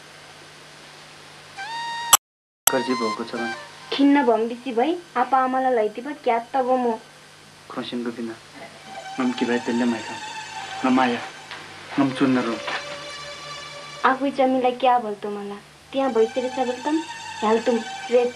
कर्जी भएको छ भने खिन्न भम बिसी भई आपा आमाला लैति प क्या तब म खोसिनको बिना नम कि भाइ तेलले माइका नम आया नम चुन्न रो आफै जमीलाई क्या बोलतो मला त्यहाँ भइसरे सबलतम हालतुम रेत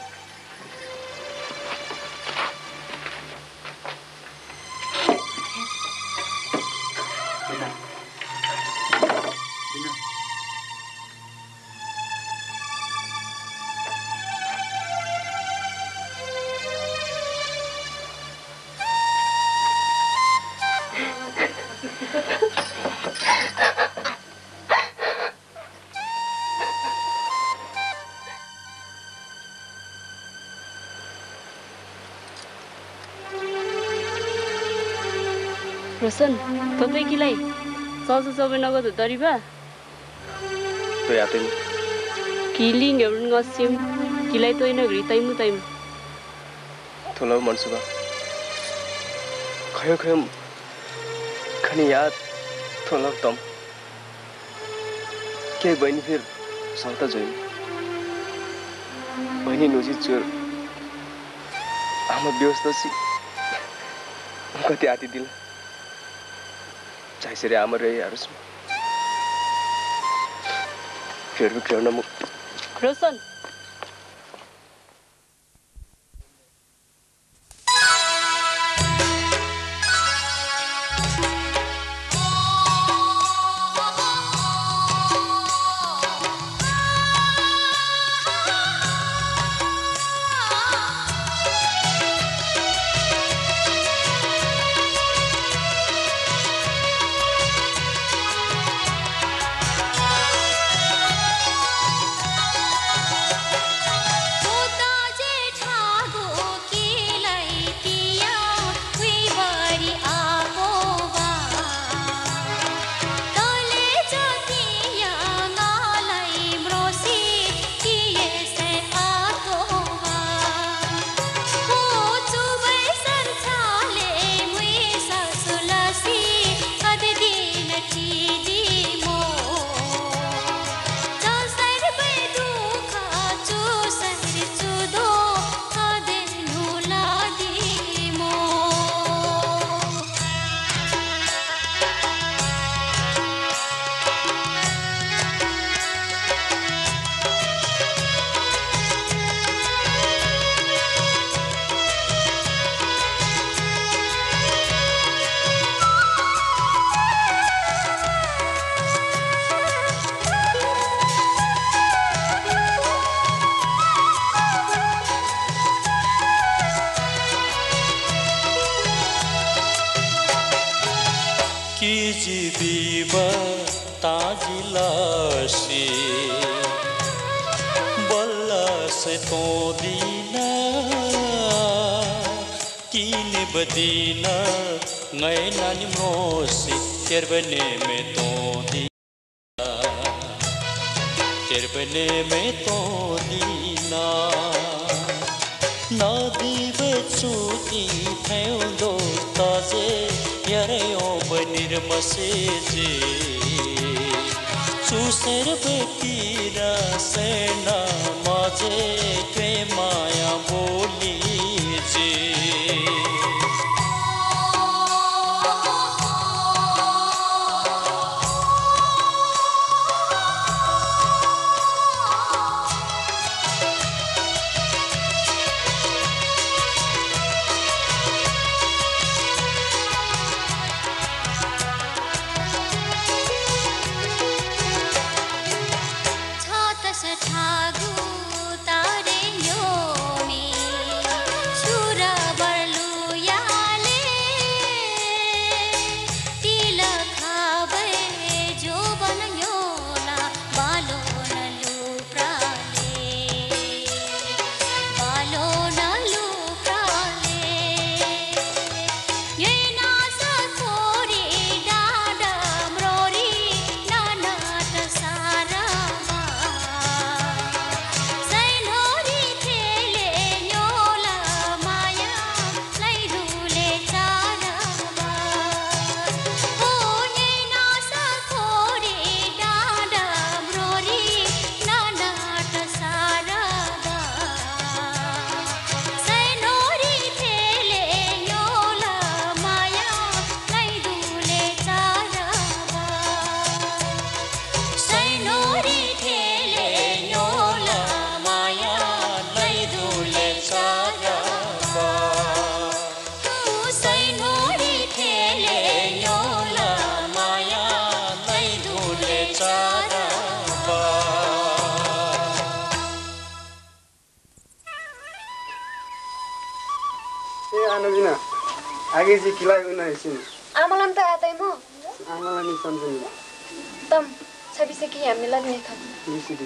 रोशन तोते किलाई चल्छ सबै नगद दरिबा तो याते किलिङ एउटा गस्यम किलाई तोइ नगरी तैमु तैमु थोलो मनसुबा खयो खयो खनि याद थोलो तम के बहिनी फिर सल्ता जोइन बहिनी नोजी चोर आमा व्यवस्था सी कति आती दिल चाइसरे आमा रे यारस फेर बिग्रिउन म रोशन बदीना नए नानी मोसी तेरे बने में तो दीना तेरे बने में तो दीना नदी बचूती थे उन्दो ताजे यारे ओ बनिर मसेजे चूसर बकीरा सेना माजे के माया बोली जे आगे जी किलाई उन्हें सिन आमलाम त आतै म आमला नि सम्झनु तम छबिसे कि हामी लाग्ने था निसिदि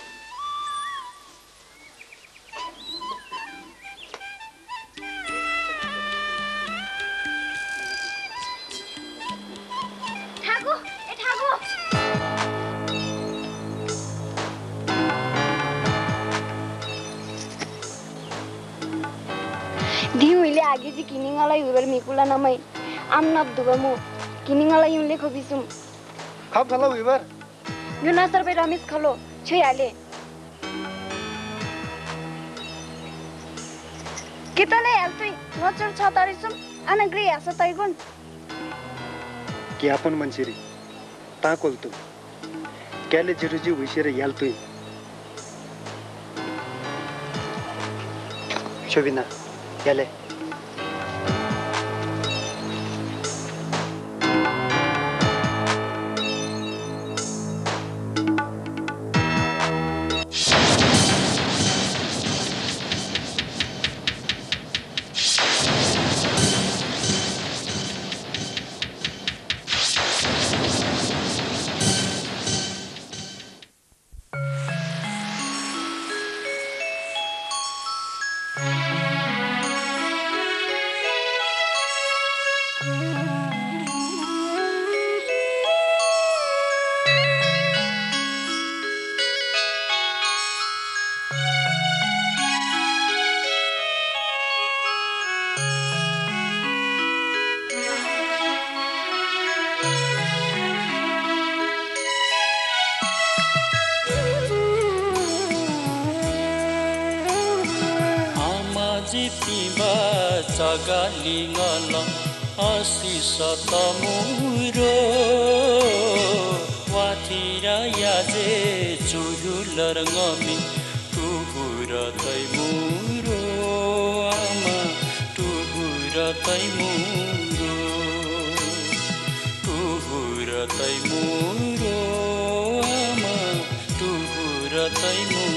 ठाको ए ठाको दिउले आगे जी किनिङलाई उबर मिकुला नमै आम नब दुबमु किनिङलाई युले खोबिसुम खप खलो उबर यो नसर पे रमेश खलो छै हाले कितले हाल्तै नचर छ तरिसुम अनग्री आसा तैगुन कि आपन मंचिरी ता कोलतु Kale Jeruji Wishira Yaltui. Shovina, Yale. Galingala asisa tamuro watira yaje chuyular ngami tuhura taimuro ama tuhura taimuro tuhura taimuro ama tuhura taimuro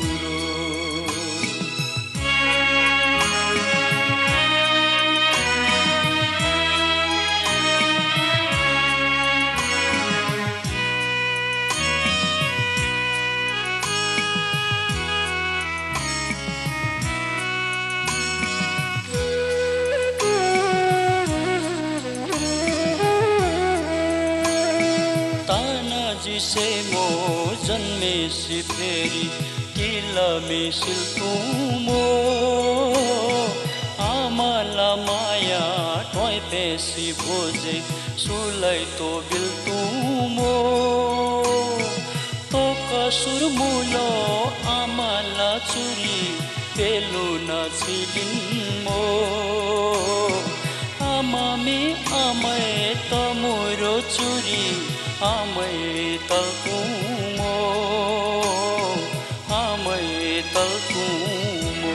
से मो जन्मे से फेरी किला में सिल तुमो आमाला माया टोय पेसी भोजे सुलाई तो बिल तुमो तो कसुर मुलो आमाला चुरी पेलु न छिलिन मो आमामी आमै तमुरो चुरी आमै तल्कुमो आमै तल्कुमो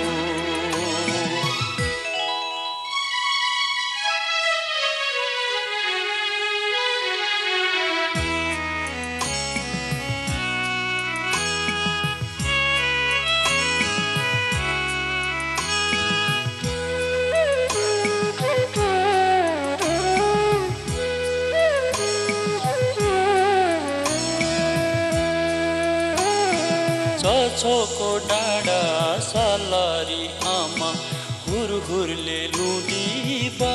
छोको डाँडा सालारी आमा हुर हुरले लुडीबा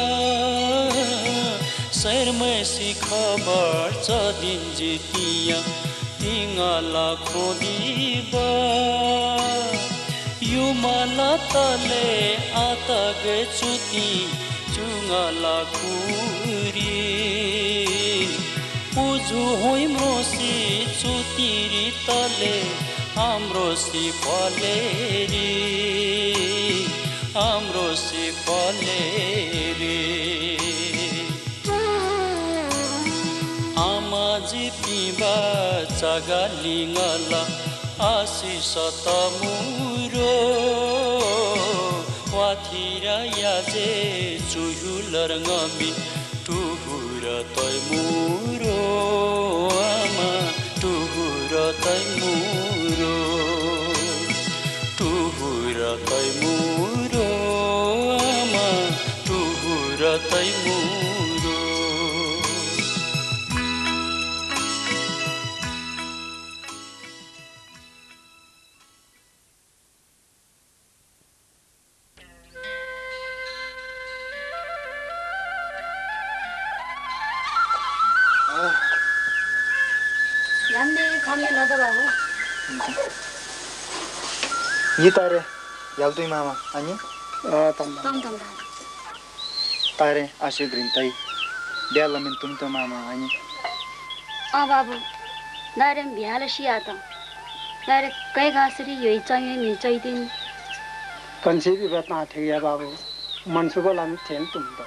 शर्मसी खबर चदिन जितिया तिंगाला खोदीबा युमाला तले आतगे चुती चुंगाला कुरी पुजु होइ म्रोसी चुतिरी तले हाम्रो सिफले रे हाम्रो सिफले रे आमाजी पिबा चगालिङला आशिष तमुरो वाथिरा याजे चुहुलर ngami tuhura taimuro ama tuhura taimuro tuhura taimuro ama tuhura taimuro Yi tare yaltui mama ani tam tam tam tare ashe green tai dela min tum to mama ani a babu narem bihala shi ata nare kai gasri yoi change mi chaidin Kansi भी बात ना थी है बाबू मनसुबा लाम थेन तुम तो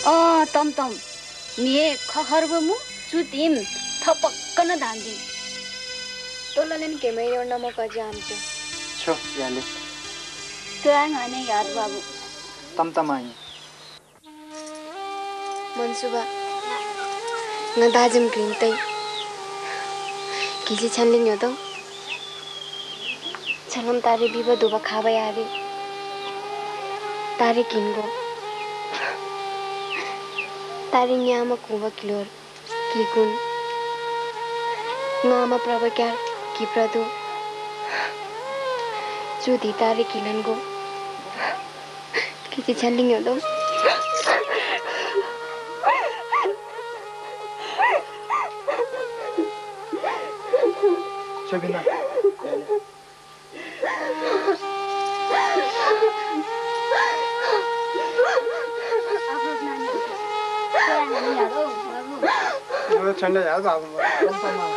a तम तम निये खखरबमु चुतिम थपक्कन धान्दिम तोलालेन केमै नमक जान्छ छो याले तुराङ हाने यार बाबु तमतमाई मनसुबा न दाजम ग्रिन्तै किसी छनलिङ यदौ छलम तारे बिब दुबा खाबा यारे तारे किनगो तारे न्यामा कुवा किलोर किकुन नामा प्रबक्यार किप्रदो जुदी तारे किलनको किसी छनलिङ यदौ Sabina. Nó chân đây giả vào mà không phải mà.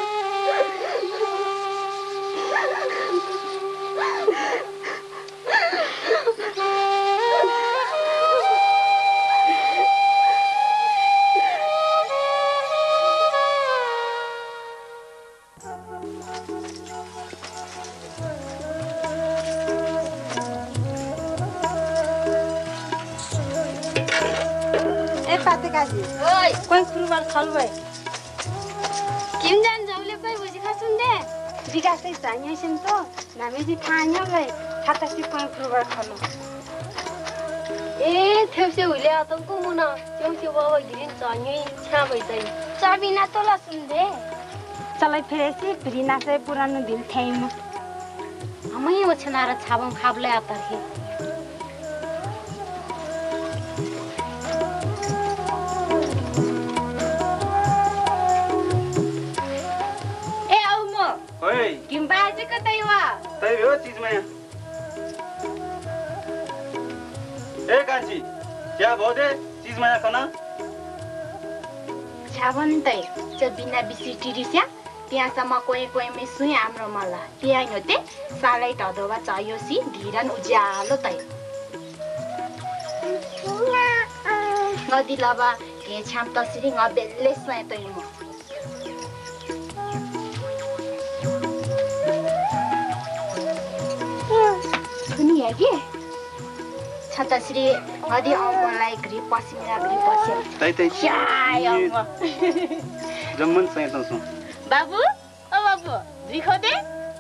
Oi, कोही कुरुबार खलबै किम जान जाउले कोही बुझी खसुन्दे विकासै जान्यासिन त नामेजी थान्यो गए थातासी कोही कुरुबार खलो ए थेउसे हुले आतंको मुना थेउसे बाबा गिरिन जान्यै छा भइदै चाबिना तोला सुन्दे चलै फेरेसी फ्रिना से पुरानो दिन थैम हमै ओछना र छाबम खाबले आतर्खे ओए किम बाजे कतै वा तै हो चीजमा ए कान्छी क्या भो दे चीजमा कना छाबन तै च बिना बिसी टिरिस्या त्यहाँसम्म कोही कोही मे सुई हाम्रो मला त्यहाँ नते सालै टदोवा चाहियोसी धिरन उज्यालो तै नदी लबा के छाम तसरी न बेल्ले सय तै म सुनी है के छतश्री नदी आउँलाई ग्रिप पसिना ग्रिप पसे तै तै चाय अम्मा जम्मन सय तसु बाबु ओ बाबु दिखो दे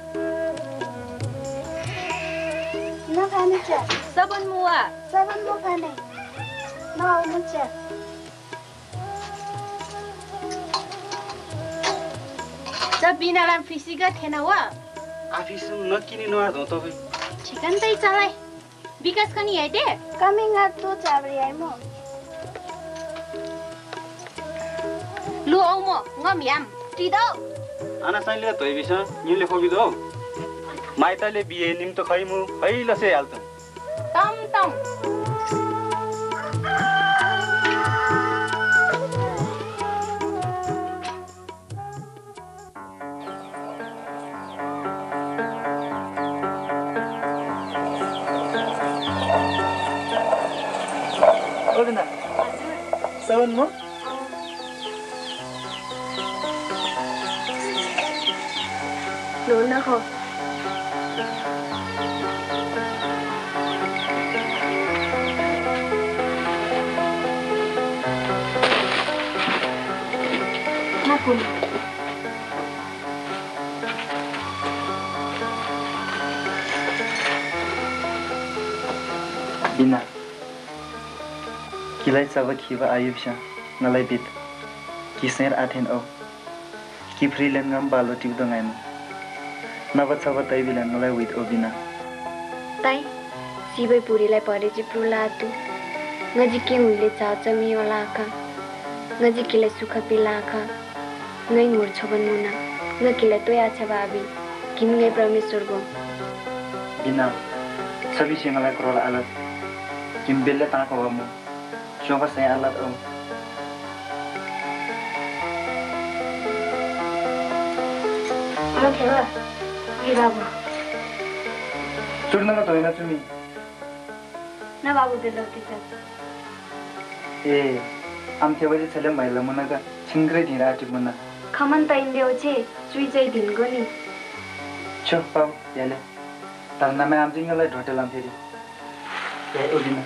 न खाने छ सबन मुआ सबन मु खाने न आउनु छ सब बिनाराम फिसिका थिएन वा आफिस नकिनी नआ धो तबै चिकन तै चलाइ विकास कनी हेटे कमिङ आउट तो चाबरी आइ म लु औ म ngom yam तिदौ आना साइले तोइ बिस निले खोबि दो माइताले बिहे निम त खैमु हैलसे हाल्त तम तम Olina. Seven mo? Luna ho. Nakun. Bina. Kilai sawa kiwa ayubsha nalai bit kiser athen o ki freelan ngam balo tiu dangai mo nawa sawa tai bilan nalai with obina tai sibai puriलाई परेजी प्रुला तु ngaji ke हुइले चाचा mi wala ka ngaji kile sukha pila ka ngai murcho ban muna ngakile to ya cha babi kim ngai परमेश्वर go Bina sabi singalai krola alat kim belle ta ko mo Coba saya alat om. Alat apa? Babu. Turna to ina tumi. Na babu de lo kita. Eh, आम थे बजे चले महिला मना का छिंगरे ढीरा आटी मना खमन त इंदे ओचे चुई जै दिन गनी छो पाऊ याले तरना में आम जिंगला ढोटे लाम फेरि या ओदिना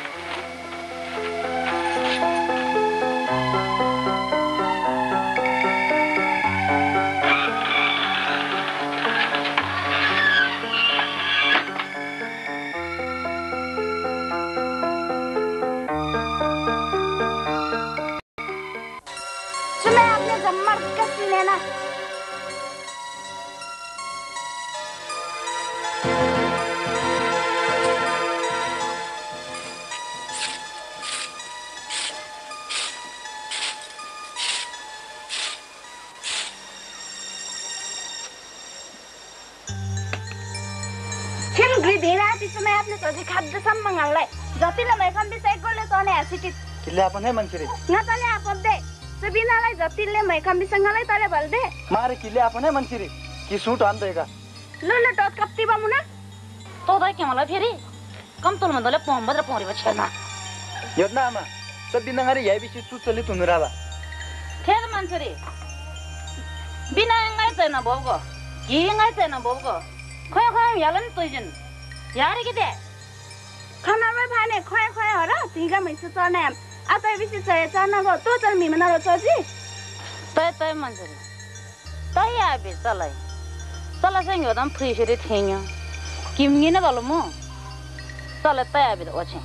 जतिले मैखम बिसाइ गोले तने हसिति किले आपन है मनसिरे न तले आपन दे सबिनालाई जतिले मैखम बिसंगलाई तले भल्दे मारे किले आपन है मनसिरे कि सूट आन देगा ल ल टट कप्ती बमुना तो दाइ के मलाई फेरि कम तोल मंदले पोम बद्र पोरी बछना योजना आमा सबिना गरे याइ बिछि तु चले तु नुराला थेर मनसिरे बिना ngai छैन भोगो कि ngai छैन भोगो खय खय यालन तोइजन यारे के दे खाना में भाने खोए खोए हो रहा तीगा में से चने आता बिसी चए चना गो तो चल मिमना रो चजी तय तय मंजरी तय आबे चलाई चला संग एकदम फ्री से थेन्यो किमगी न गलो म चले तय आबे ओछे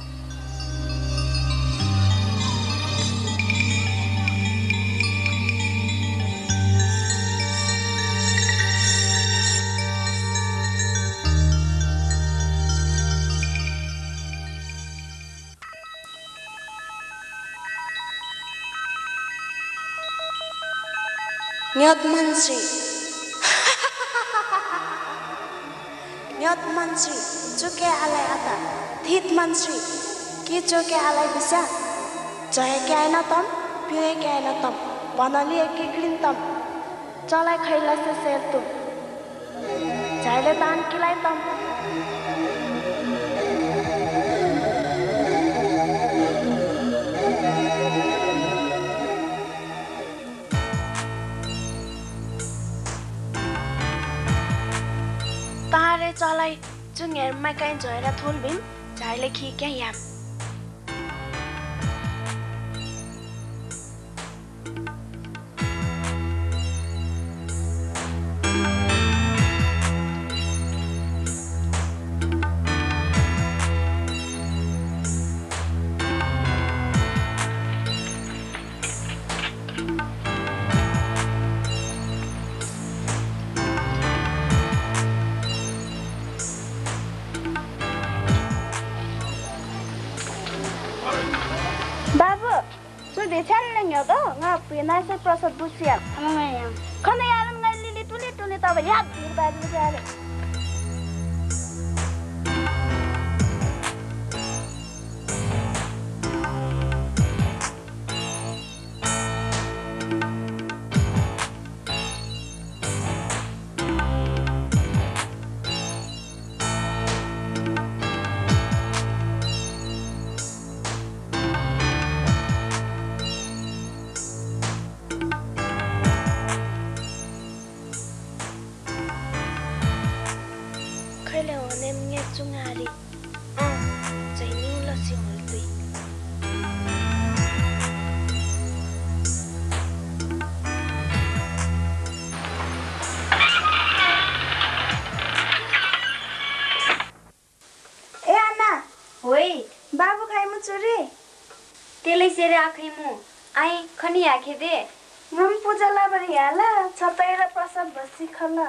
Nyot Mansri Nyot Mansri Cuke alai ata Thit Mansri Ki cuke alai bisa Jahe ke aina tam Piye ke aina tam Banali eki green tam Chalai khaila se ser tu Jahe dan kilai tam Tare chalai chungyer mai kain joira thul bim chaile khi kya yam Pinasa prasad busiak. Ano nga yan? Kano yaran nga lilit-ulit-ulit ako. Yag! Yag! Yag! तेरे आखै मु I खनी आखे they हम पूजा ला बरी हाला छतैरा प्रसाद बसी खला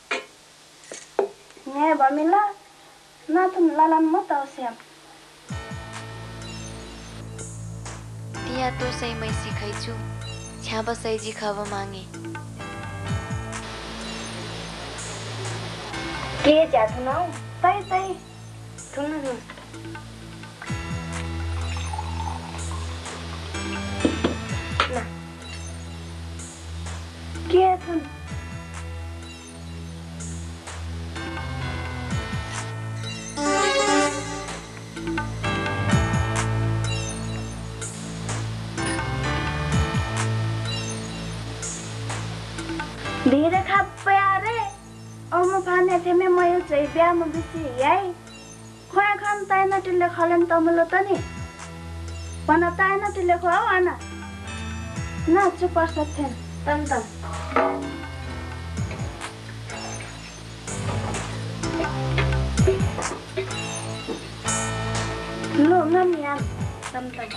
ने बमिला ना तुम लाला मत आवश्यम तिया तो सही मै सिखै छु छ्या बसै जी खब मागे के जाथु न तै तै थुन न क्या तुम Dira kapare. Omo phane theme mayo chai bia mo bisi yai. Khoya kham tai na tile khalan tamulo tani. Pana tai na tile kho ana. Na chupa sathen. Tam tam. Lo ngam yan. Tam tam.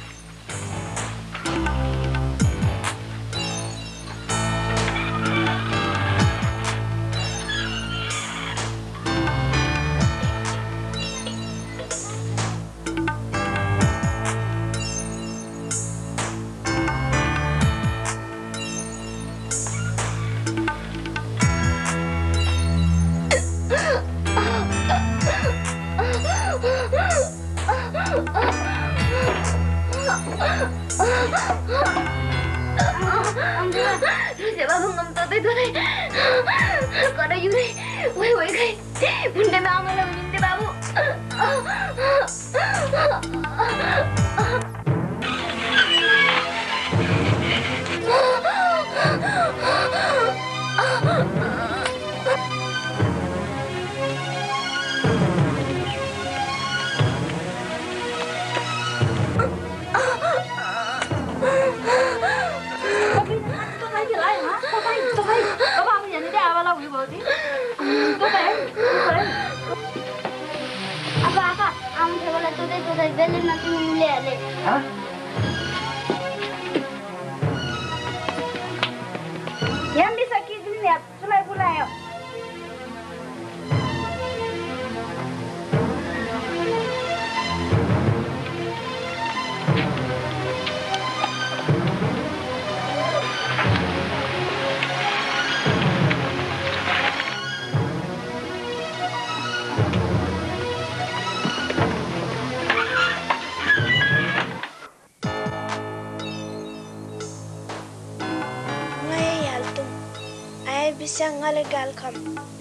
Ngale gal kham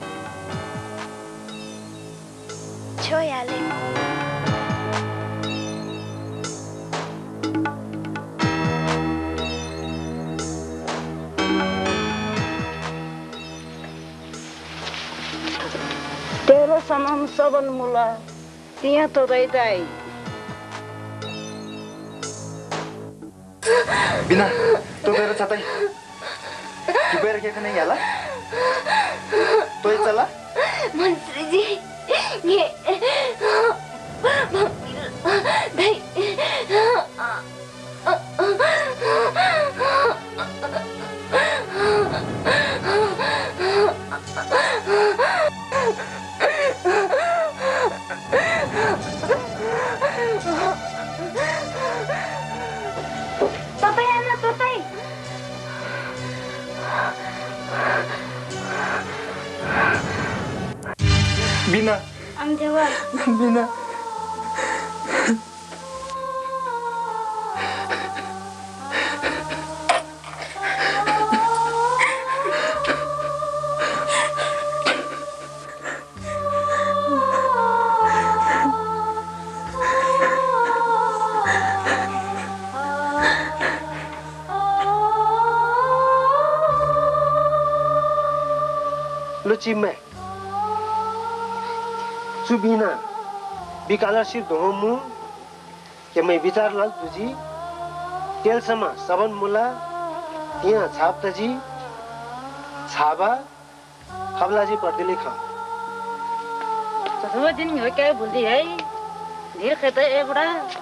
choyale तेरो सनम सबन मुला तिया तो दैदै बिना तो गएर छतै कि गएर के खाने याला तो चला मंत्री जी ये भाई तपाईँ आना तपाईँ बिना I'm Jawad. बिना Lucime Subina Bikala si domu ke mai bicar lal tuji tel sama saban mula tiya छाप तजी छाबा खबला जी पढ़ते लिखा ससुर दिन हो क्या बोलती है धीर खेते ए बड़ा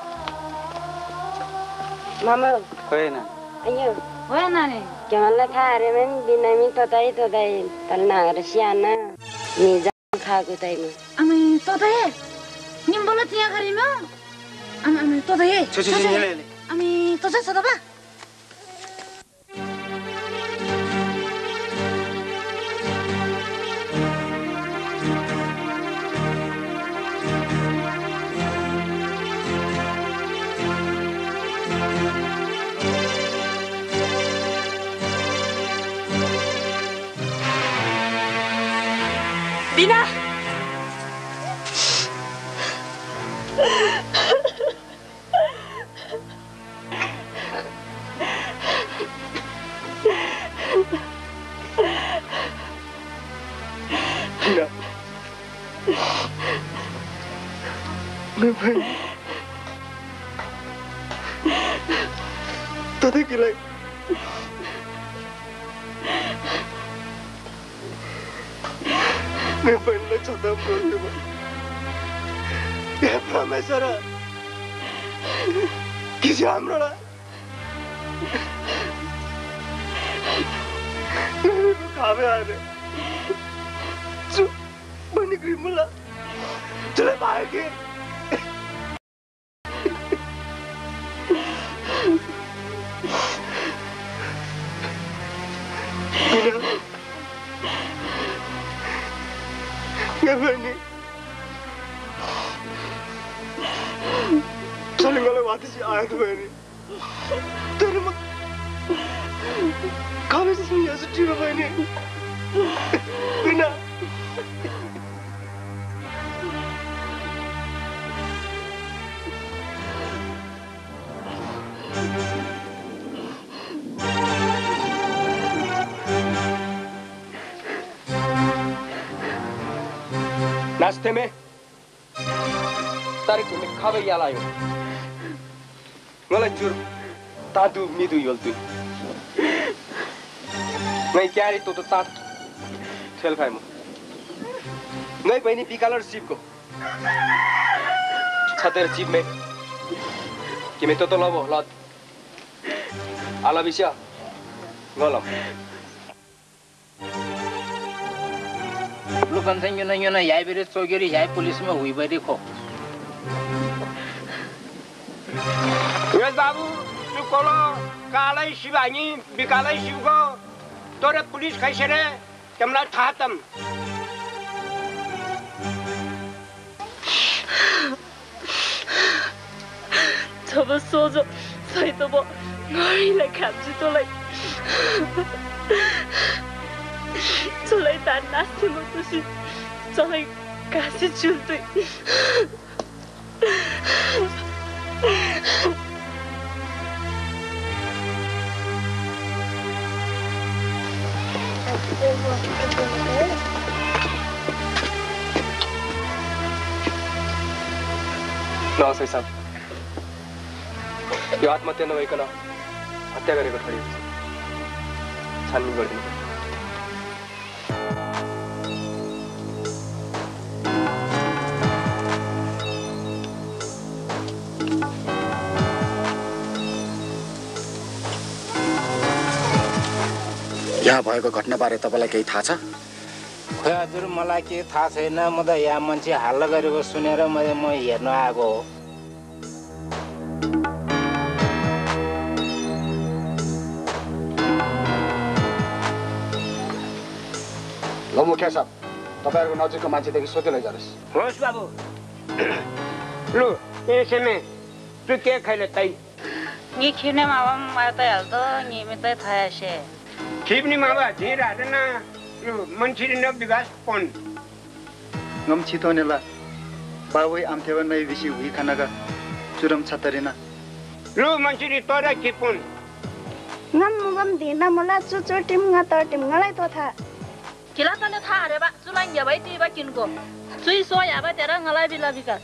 मामा कोई ना अयो होय ना ने क्या मतलब खा रहे मैं बिना मी तो ताई तो ताई तलना रशियाना मी जा खा को ताई में अमे तो ताई निम बोला तिया खरी में अमे अमे तो ताई छु छु छु ले ले अमे तो जा सदा बा बिना तँदै किलाई मैं बहनलाई छोड्दा बोल्नु भयो हे परमेश्वर किसी हाम्रो खावे आरे चु बनी ग्रिमुला चले भागे Gavani, चले मलाई वापस आया तो मैंने तेरे मत कहाँ से सुनिया सुट्टी में मैंने बिना नाश्ते में तारीख में खावे याला आयो मलाई चुर तादु मिदु योल्तु नहीं क्या रे तो तो तात ठेल खाए म नहीं बहनी बिकालर सीप को छतेर जीप में कि मैं तो तो लबो लत आला बिसा गलम लुकन चाहिँ यो न यो न याइ बेरे चौकेरी याइ पुलिसमा हुइ बेरे खो ये बाबू तू कोलो कालै शिवानी बिकालै शिवको तोरे पुलिस खैसेरे तिमीलाई थाहा तम जब सोझो सहित म नरीलाई खान्छु तँलाई चलाई तार नाच्थे म खुसी चलाई घाँसी चुल्दै नमस्ते साहब यो आत्महत्या नभइकन हत्या गरेको ठहरिएको छ छानबिन गरिदिनु यहाँ भएको घटनाबारे तपाईँलाई केही थाहा छ? खोइ हजुर मलाई के थाहा छैन म त यहाँ मान्छे हल्ला गरेको सुनेर म म हेर्न आएको हो ल मुखिया साहब तपाईँहरूको नजिकको मान्छेदेखि सोध्दै लैजानुहोस्। होस् बाबु लु यसैमा तू के खैले तै नि खिने मावा माता हाल्दो नि मितै थायासे खिप्नी मावा धीर हाल्दैन लु मन्छिरी न विकास पन ngam chitone la bawai amtheba nai bisi hui khanaga churam chatarina lu मन्छिरी तोरा खिपुन ngam ngam dina mola chu chu tim nga tar tim ngalai to tha किला तले था रे बा चुलाइ या भाइ ती बा किनको चुई सो या बा तेरा ngलाई बिला विकास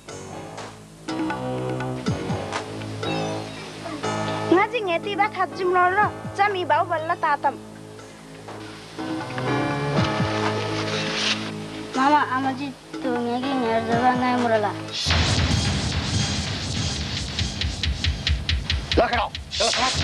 ngaji ngeti ba khajim lo lo chami bau balla tatam मामा आमा जी तो ngegi ngar jawa ngai murala ल खडाउ चलो समाज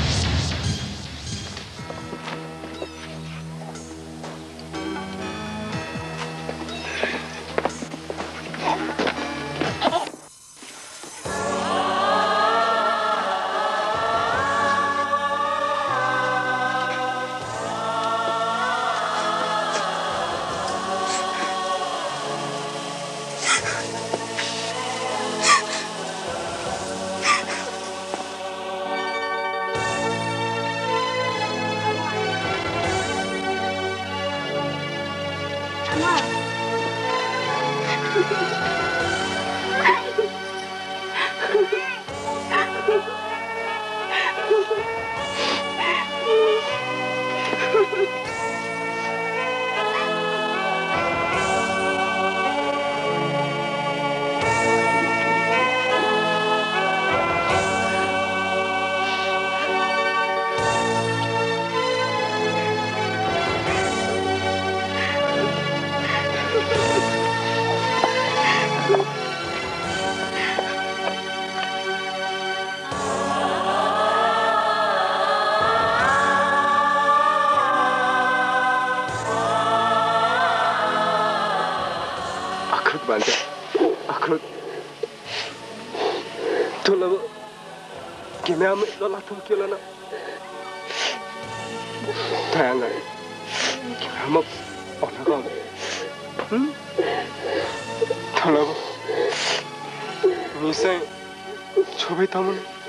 Tolong, gimana ambil lelah tu kira na? Tangan, gimana orang kau? Hmm? Tolong, misal coba tamu.